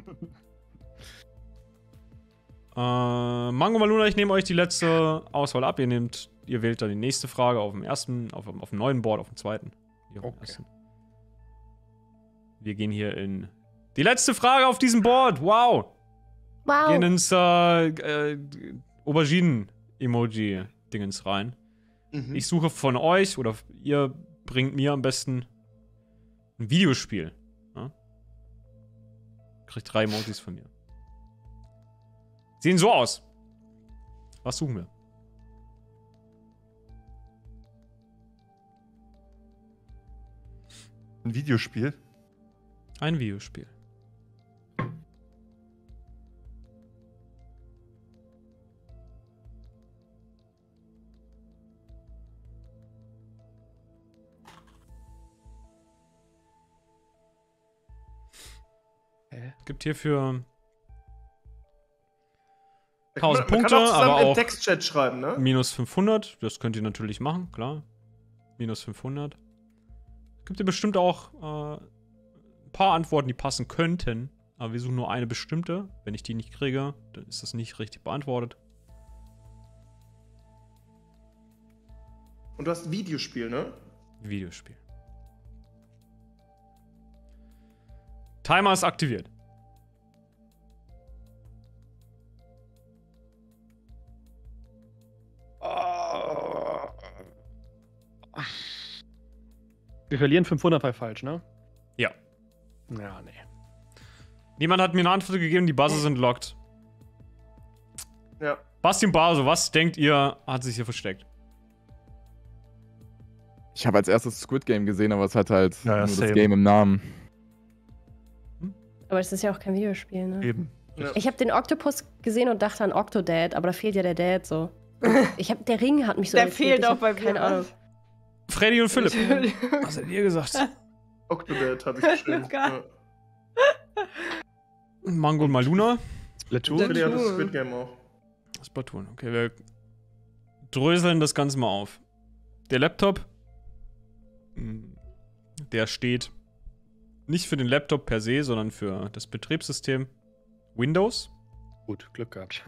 Äh, Mango Maluna, ich nehme euch die letzte Auswahl ab. Ihr nehmt, ihr wählt dann die nächste Frage auf dem ersten, auf, auf dem neuen Board, auf dem zweiten. Hier auf dem Okay. ersten. Wir gehen hier in die letzte Frage auf diesem Board. Wow. Wow. Gehen ins äh, äh, Auberginen-Emoji-Dingens rein. Mhm. Ich suche von euch oder ihr bringt mir am besten ein Videospiel. Ja? Kriegt drei Emojis von mir. Sehen so aus. Was suchen wir? Ein Videospiel. Ein Videospiel. Hä? Gibt hierfür Da kann man- tausend man Punkte, kann auch zusammen aber im auch Textchat schreiben, ne? minus fünfhundert. Das könnt ihr natürlich machen, klar. Minus fünfhundert. Gibt ihr bestimmt auch äh, ein paar Antworten, die passen könnten. Aber wir suchen nur eine bestimmte. Wenn ich die nicht kriege, dann ist das nicht richtig beantwortet. Und du hast ein Videospiel, ne? Videospiel. Timer ist aktiviert. Wir verlieren fünfhundert bei falsch, ne? Ja. Ja, nee. Niemand hat mir eine Antwort gegeben, die Buzzer sind locked. Ja. Basti und Baso, was denkt ihr, hat sich hier versteckt? Ich habe als erstes Squid Game gesehen, aber es hat halt Ja, ja, nur same. das Game im Namen. Aber es ist ja auch kein Videospiel, ne? Eben. Ja. Ich habe den Oktopus gesehen und dachte an Octodad, aber da fehlt ja der Dad so. Ich hab, der Ring hat mich so Der irritiert. fehlt Ich auch hab bei mir. Keine Ahnung. Freddy und Philipp. Was habt ihr gesagt? Octodad habe ich geschrieben. Geil. Ja. Mango und Maluna. Splatoon? Philly hat das Squid Game auch. Splatoon. Okay, wir dröseln das Ganze mal auf. Der Laptop, mh, der steht nicht für den Laptop per se, sondern für das Betriebssystem Windows. Gut, Glück gehabt.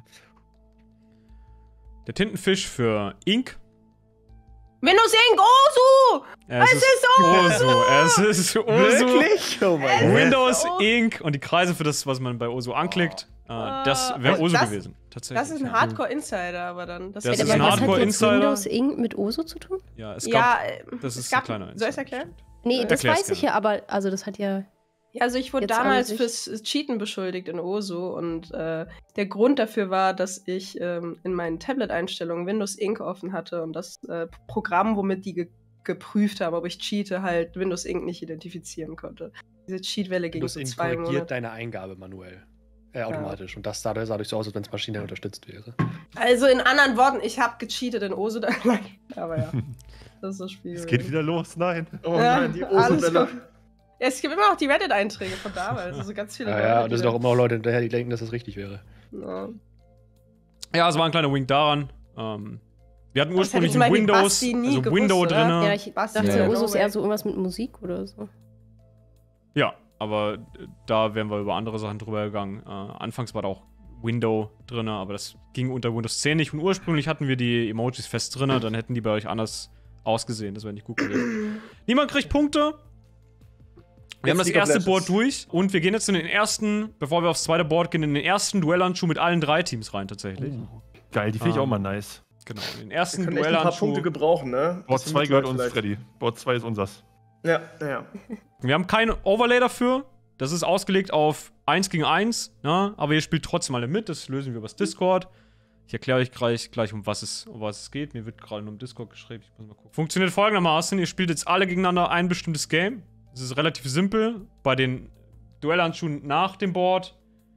Der Tintenfisch für Ink. Windows Ink, Osu! Es, Es ist Osu. Es ist Osu. Wirklich? Oh mein Gott. Windows Osu. Ink und die Kreise für das, was man bei Osu anklickt. Äh, das wäre Also Osu das- gewesen. Tatsächlich. Das ist ein ja. Hardcore-Insider, aber dann. Das Ja, ist aber ein was hat jetzt Hardcore-Insider. Windows Ink mit Oso zu tun? Ja, es gab, Ja, äh, das es ist gab, ein kleiner soll ich es Insider, erklären? stimmt. Nee, das Erklär's weiß ich gerne. ja, aber also das hat ja. Ja, also ich wurde Jetzt an damals sich. fürs Cheaten beschuldigt in Osu und äh, der Grund dafür war, dass ich ähm, in meinen Tablet-Einstellungen Windows Ink offen hatte und das äh, Programm, womit die ge geprüft haben, ob ich cheate, halt Windows Ink nicht identifizieren konnte. Diese Cheatwelle ging Windows so Ink zwei korrigiert Monate. deine Eingabe manuell. Äh, automatisch. Und das sah sah dadurch so aus, als wenn es Maschine unterstützt wäre. Also in anderen Worten, ich habe gecheatet in Osu. Aber ja, das ist das Spiel. Es geht wieder los, nein. Oh Ja, nein, die alles Oso-Welle. gut. Ja, es gibt immer noch die Reddit-Einträge von damals. Also ganz viele Ja, Leute, ja, und die es sind da- auch immer noch Leute hinterher, die denken, dass das richtig wäre. Ja. Ja, es war ein kleiner Wink daran. Ähm, wir hatten Das ursprünglich hätte ein zum Beispiel Windows, Basti nie also gewusst, Window oder? drin. Ja, Ja, ich Was? dachte, Ja. Oso ist No way. eher so irgendwas mit Musik oder so. aber äh, da wären wir über andere Sachen drüber gegangen. Äh, anfangs war da auch Window drin, aber das ging unter Windows zehn nicht. Und ursprünglich hatten wir die Emojis fest drin, dann hätten die bei euch anders ausgesehen. Das wäre nicht gut gewesen. Niemand kriegt Punkte. Wir haben das League of erste Legends. Board durch und wir gehen jetzt in den ersten, bevor wir aufs zweite Board gehen, in den ersten Duellhandschuh mit allen drei Teams rein tatsächlich. Geil, die finde ich Ähm, auch mal nice. Genau, den Wir ersten können echt ein paar Duellhandschuh. Punkte gebrauchen, ne? Board Das zwei gehört uns, vielleicht. Freddy. Board zwei ist unsers. Ja, ja. Wir haben kein Overlay dafür. Das ist ausgelegt auf eins gegen eins, ne? Aber ihr spielt trotzdem alle mit. Das lösen wir übers Discord. Ich erkläre euch gleich, gleich um, was es, um was es geht. Mir wird gerade nur im Discord geschrieben. Ich muss mal gucken. Funktioniert folgendermaßen. Ihr spielt jetzt alle gegeneinander ein bestimmtes Game. Es ist relativ simpel. Bei den Duellhandschuhen nach dem Board.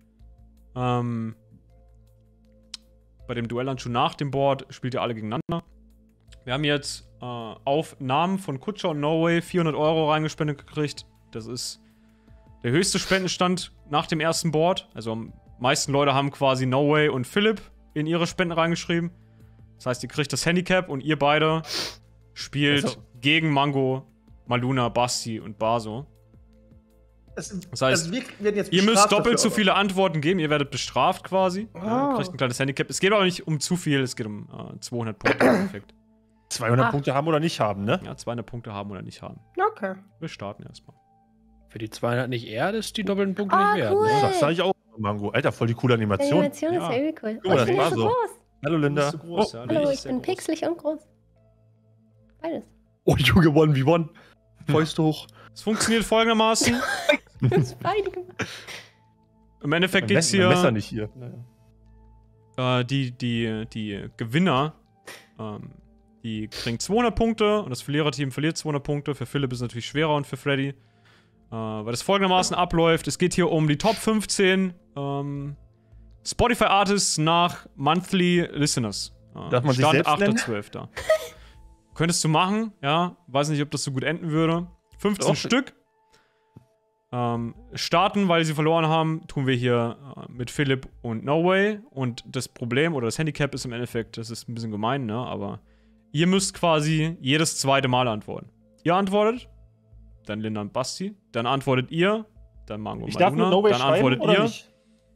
Ähm, bei dem Duellhandschuh nach dem Board spielt ihr alle gegeneinander. Wir haben jetzt äh, auf Namen von Kutscher und No Way vierhundert Euro reingespendet gekriegt. Das ist der höchste Spendenstand nach dem ersten Board. Also am meisten Leute haben quasi No Way und Philipp in ihre Spenden reingeschrieben. Das heißt, ihr kriegt das Handicap und ihr beide spielt Also. gegen Mango, Maluna, Basti und Baso. Das, Das heißt, also wir werden jetzt Ihr müsst bestraft doppelt dafür, so aber. viele Antworten geben. Ihr werdet bestraft quasi. Oh. Ihr kriegt ein kleines Handicap. Es geht aber nicht um zu viel. Es geht um äh, zweihundert Punkte im Endeffekt. zweihundert Ach. Punkte haben oder nicht haben, ne? Ja, zweihundert Punkte haben oder nicht haben. Okay. Wir starten erstmal. Für die zweihundert nicht eher, das ist die doppelten Punkte Ah, nicht wert. cool. Ne? Das sag ich auch, Mango. Alter, voll die coole Die Animation. Animation Ja. ist irgendwie cool. Guck mal, Oh, ich das bin ja war so so. groß. Hallo, Linda. Bist du groß, Oh, ja? Hallo, Nee, ich sehr bin groß. pixelig und groß. Beides. Oh, Junge, one v one. Fäuste hoch. Es funktioniert folgendermaßen. Das beide gemacht. Im Endeffekt mein geht's Messer- mein Messer hier. nicht hier. Äh, die, die, die Gewinner, ähm, die kriegen zweihundert Punkte und das Verliererteam verliert zweihundert Punkte. Für Philipp ist es natürlich schwerer und für Freddy. Äh, weil das folgendermaßen abläuft. Es geht hier um die Top fünfzehn ähm, Spotify Artists nach Monthly Listeners. Äh, Darf man sich Stand selbst achter nennen? zwölfter Könntest du machen, ja. Weiß nicht, ob das so gut enden würde. fünfzehn Doch. Stück. Ähm, starten, weil sie verloren haben, tun wir hier äh, mit Philipp und No Way. Und das Problem oder das Handicap ist im Endeffekt, das ist ein bisschen gemein, ne? Aber ihr müsst quasi jedes zweite Mal antworten. Ihr antwortet, dann Linda und Basti, dann antwortet ihr, dann Mango und Ich darf Maluna, nur No Way dann schreiben antwortet oder ihr. nicht?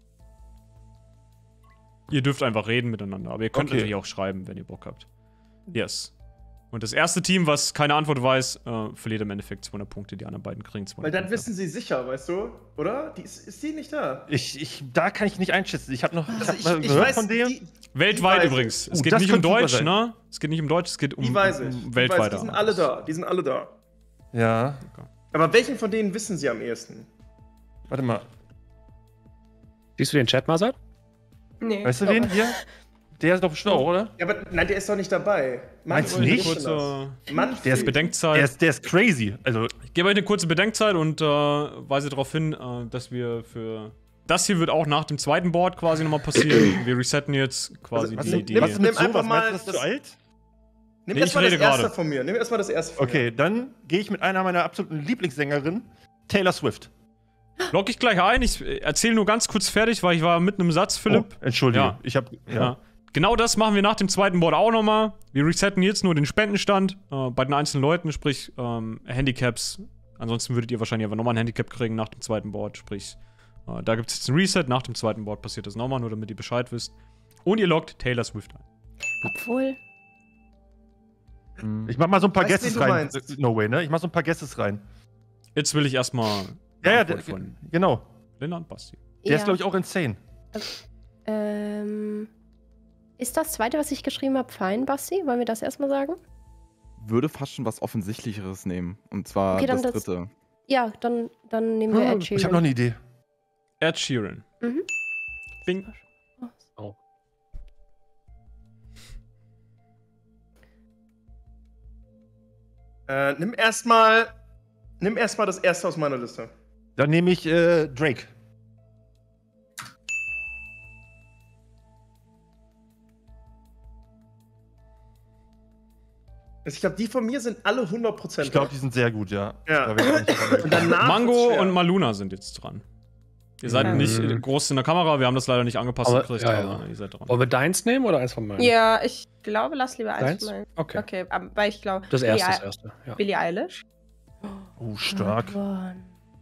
Ihr dürft einfach reden miteinander, aber ihr könnt Okay. natürlich auch schreiben, wenn ihr Bock habt. Yes. Und das erste Team, was keine Antwort weiß, äh, verliert im Endeffekt zweihundert Punkte, die anderen beiden kriegen Weil zweihundert dann Punkte. wissen sie sicher, weißt du? Oder? Die ist, ist die nicht da? Ich, ich, da kann ich nicht einschätzen. Ich habe noch Also ich hab mal ich, ich gehört weiß, von dem. die, Weltweit Die weiß übrigens. ich. Es Oh, geht das nicht um könnte super Deutsch, sein. ne? Es geht nicht um Deutsch, es geht um, die weiß um, ich. um Die weiß, weltweiter. die sind alle da. Die sind alle da. Ja. Aber welchen von denen wissen sie am ehesten? Warte mal. Siehst du den Chat, Masat? Nee. Weißt du wen hier? Der ist doch schlau, oder? Ja, aber nein, der ist doch nicht dabei. Meinst du Manfred nicht? Kurze Manfred. Der ist Bedenkzeit. Der ist, der ist crazy. Also, Ich gebe euch eine kurze Bedenkzeit und äh, weise darauf hin, äh, dass wir für. Das hier wird auch nach dem zweiten Board quasi nochmal passieren. Wir resetten jetzt quasi Was- die. was- die nimm- was ist mit nimm einfach sowas? mal Meinst du, das ist das- zu alt? Nimm Nee, erstmal ich das rede erste gerade. von mir. Nimm erstmal das erste von Okay, dann gehe ich mit einer meiner absoluten Lieblingssängerinnen, Taylor Swift. Lock ich gleich ein. Ich erzähle nur ganz kurz fertig, weil ich war mitten im Satz, Philipp. Oh, Entschuldige. Ja. Ich habe ja. Ja. Genau das machen wir nach dem zweiten Board auch nochmal. Wir resetten jetzt nur den Spendenstand äh, bei den einzelnen Leuten, sprich ähm, Handicaps. Ansonsten würdet ihr wahrscheinlich aber nochmal ein Handicap kriegen nach dem zweiten Board. Sprich, äh, da gibt es jetzt ein Reset. Nach dem zweiten Board passiert das nochmal, nur damit ihr Bescheid wisst. Und ihr loggt Taylor Swift ein. Obwohl. Ich mach mal so ein paar Weißt, Guesses wen du rein. meinst? Äh, No way, ne? Ich mach so ein paar Guesses rein. Jetzt will ich erstmal Ja, ja, Antwort der, von genau. Linda und Basti. Der ja. ist, glaube ich, auch insane. Ähm, ist das zweite, was ich geschrieben habe, fein, Basti? Wollen wir das erstmal sagen? Würde fast schon was Offensichtlicheres nehmen. Und zwar Okay, dann das das- dritte. Ja, dann, dann nehmen wir Ed Sheeran. Ich habe noch eine Idee. Ed Sheeran. Mhm. Bing. Oh. Äh, nimm erstmal. Nimm erstmal das erste aus meiner Liste. Dann nehme ich äh, Drake. Also ich glaube, die von mir sind alle hundert Prozent. Ich glaube, die sind sehr gut, ja. Ja. Da wär ich auch nicht Und danach Mango wird's schwer. und Maluna sind jetzt dran. Ihr seid Mhm. nicht äh, groß in der Kamera, wir haben das leider nicht angepasst Aber- gekriegt, ja, ja. aber ihr seid dran. Wollen wir deins nehmen oder eins von meinen? Ja, ich glaube, lass lieber eins Deins? von meinen. Okay. Okay, aber weil ich glaube. Das erste, das Billie, erste. Ja. Billie Eilish. Oh, stark. One.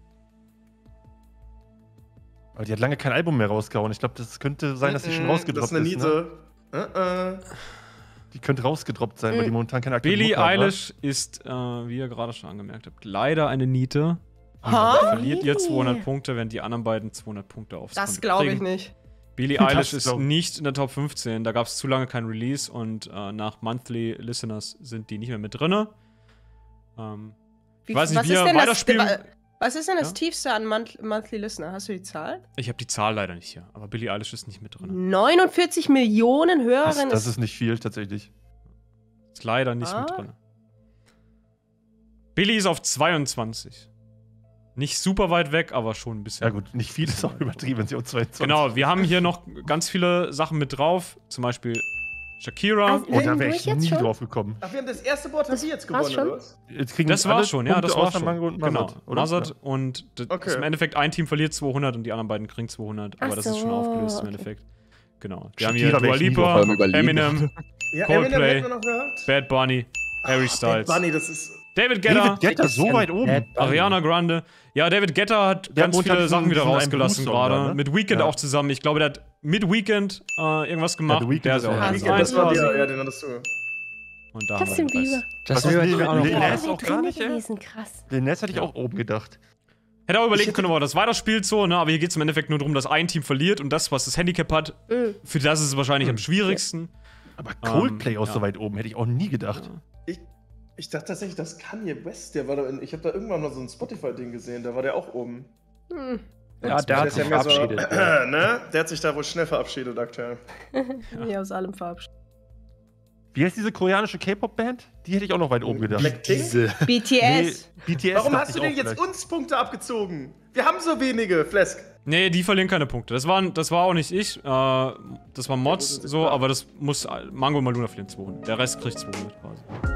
Aber die hat lange kein Album mehr rausgehauen. Ich glaube, das könnte sein, dass sie schon Mhm, rausgedroppt Das ist eine ist. Ne? Niete. Äh, äh. Die könnte rausgedroppt sein, weil die momentan keine aktive Billie Mucke hat, wa? Eilish ist, äh, wie ihr gerade schon angemerkt habt, leider eine Niete. Ha? Verliert ihr Really? zweihundert Punkte, während die anderen beiden zweihundert Punkte aufs Das Konto glaube ich kriegen. nicht. Billie Das Eilish ist glaub- nicht in der Top fünfzehn. Da gab es zu lange kein Release und äh, nach Monthly Listeners sind die nicht mehr mit drin. Ähm, Wie, ich weiß nicht, was, wie ist ihr denn das, weiterspielen. was ist denn das Ja? tiefste an Month Monthly Listener? Hast du die Zahl? Ich habe die Zahl leider nicht hier, aber Billie Eilish ist nicht mit Mhm. drin. neunundvierzig Millionen Das, Hörerinnen. das ist nicht viel, tatsächlich. Ist leider nicht Ah. mit drin. Billie ist auf zweiundzwanzig. Nicht super weit weg, aber schon ein bisschen. Ja gut, nicht viel ist auch übertrieben, wenn sie auf zweiundzwanzig. Genau, wir haben hier noch ganz viele Sachen mit drauf. Zum Beispiel Shakira. Also- Oh, da wäre Durch ich jetzt nie schon? drauf gekommen. Ach, wir haben das erste Board, haben Das wir jetzt war's gewonnen, schon? oder was? Jetzt kriegen Das alle war schon, ja, Punkte das war außer schon. Mango und Genau, Mazat, oder? Mazat und das Okay. ist im Endeffekt ein Team verliert zweihundert und die anderen beiden kriegen zweihundert. Aber Ach das ist schon so, aufgelöst im okay. Endeffekt. Genau. Wir haben Shakira hier Dua wär ich nie Lipa, drauf gekommen. Eminem, Ja, Coldplay, Eminem hätten wir noch gehört. Bad Bunny, Harry Styles, Bad Bunny, das ist. David Guetta, David Guetta so weit oben. Ariana Grande. Ja, David Guetta hat Der ganz wohnt viele halt Sachen diesen- wieder diesen rausgelassen Ein Blues-Song gerade. da, ne? Mit Weekend Ja. auch zusammen. Ich glaube, der hat mit Weekend äh, irgendwas gemacht. The Weeknd der ist ist auch ja- eins Ja, Das war quasi. der, ja, den hattest du. Und da haben Justin wir den Rest. Bieber. Was Das ist höre ich Lil mir auch noch Lil vor. Nas Ja, auch gar nicht, ey? gewesen, krass. Den Ness hätte ich Ja. auch oben gedacht. Hätte auch überlegen Ich können, ob er das weiterspielt so, ne? Aber hier geht es im Endeffekt nur darum, dass ein Team verliert und das, was das Handicap hat, Mhm. für das ist es wahrscheinlich Mhm. am schwierigsten. Aber Coldplay Ähm, auch ja. so weit oben, hätte ich auch nie gedacht. Ich, ich dachte tatsächlich, dass Kanye West, der war da in, ich habe da irgendwann mal so ein Spotify-Ding gesehen, da war der auch oben. Hm. Ja, der hat ist sich ja mehr so, verabschiedet. ne? Der hat sich da wohl schnell verabschiedet aktuell. Ja, aus allem verabschiedet. Wie heißt diese koreanische K-Pop-Band? Die hätte ich auch noch weit oben gedacht. Blackpink? B T S. Nee, B T S Warum dachte hast du ich denn auch jetzt vielleicht. uns Punkte abgezogen? Wir haben so wenige, Flesk. Nee, die verlieren keine Punkte. Das, waren, das war auch nicht ich. Äh, das war Mods Ja, das ist so, klar. aber das muss Mango und Maluna verlieren zweihundert. Der Rest kriegt zweihundert quasi.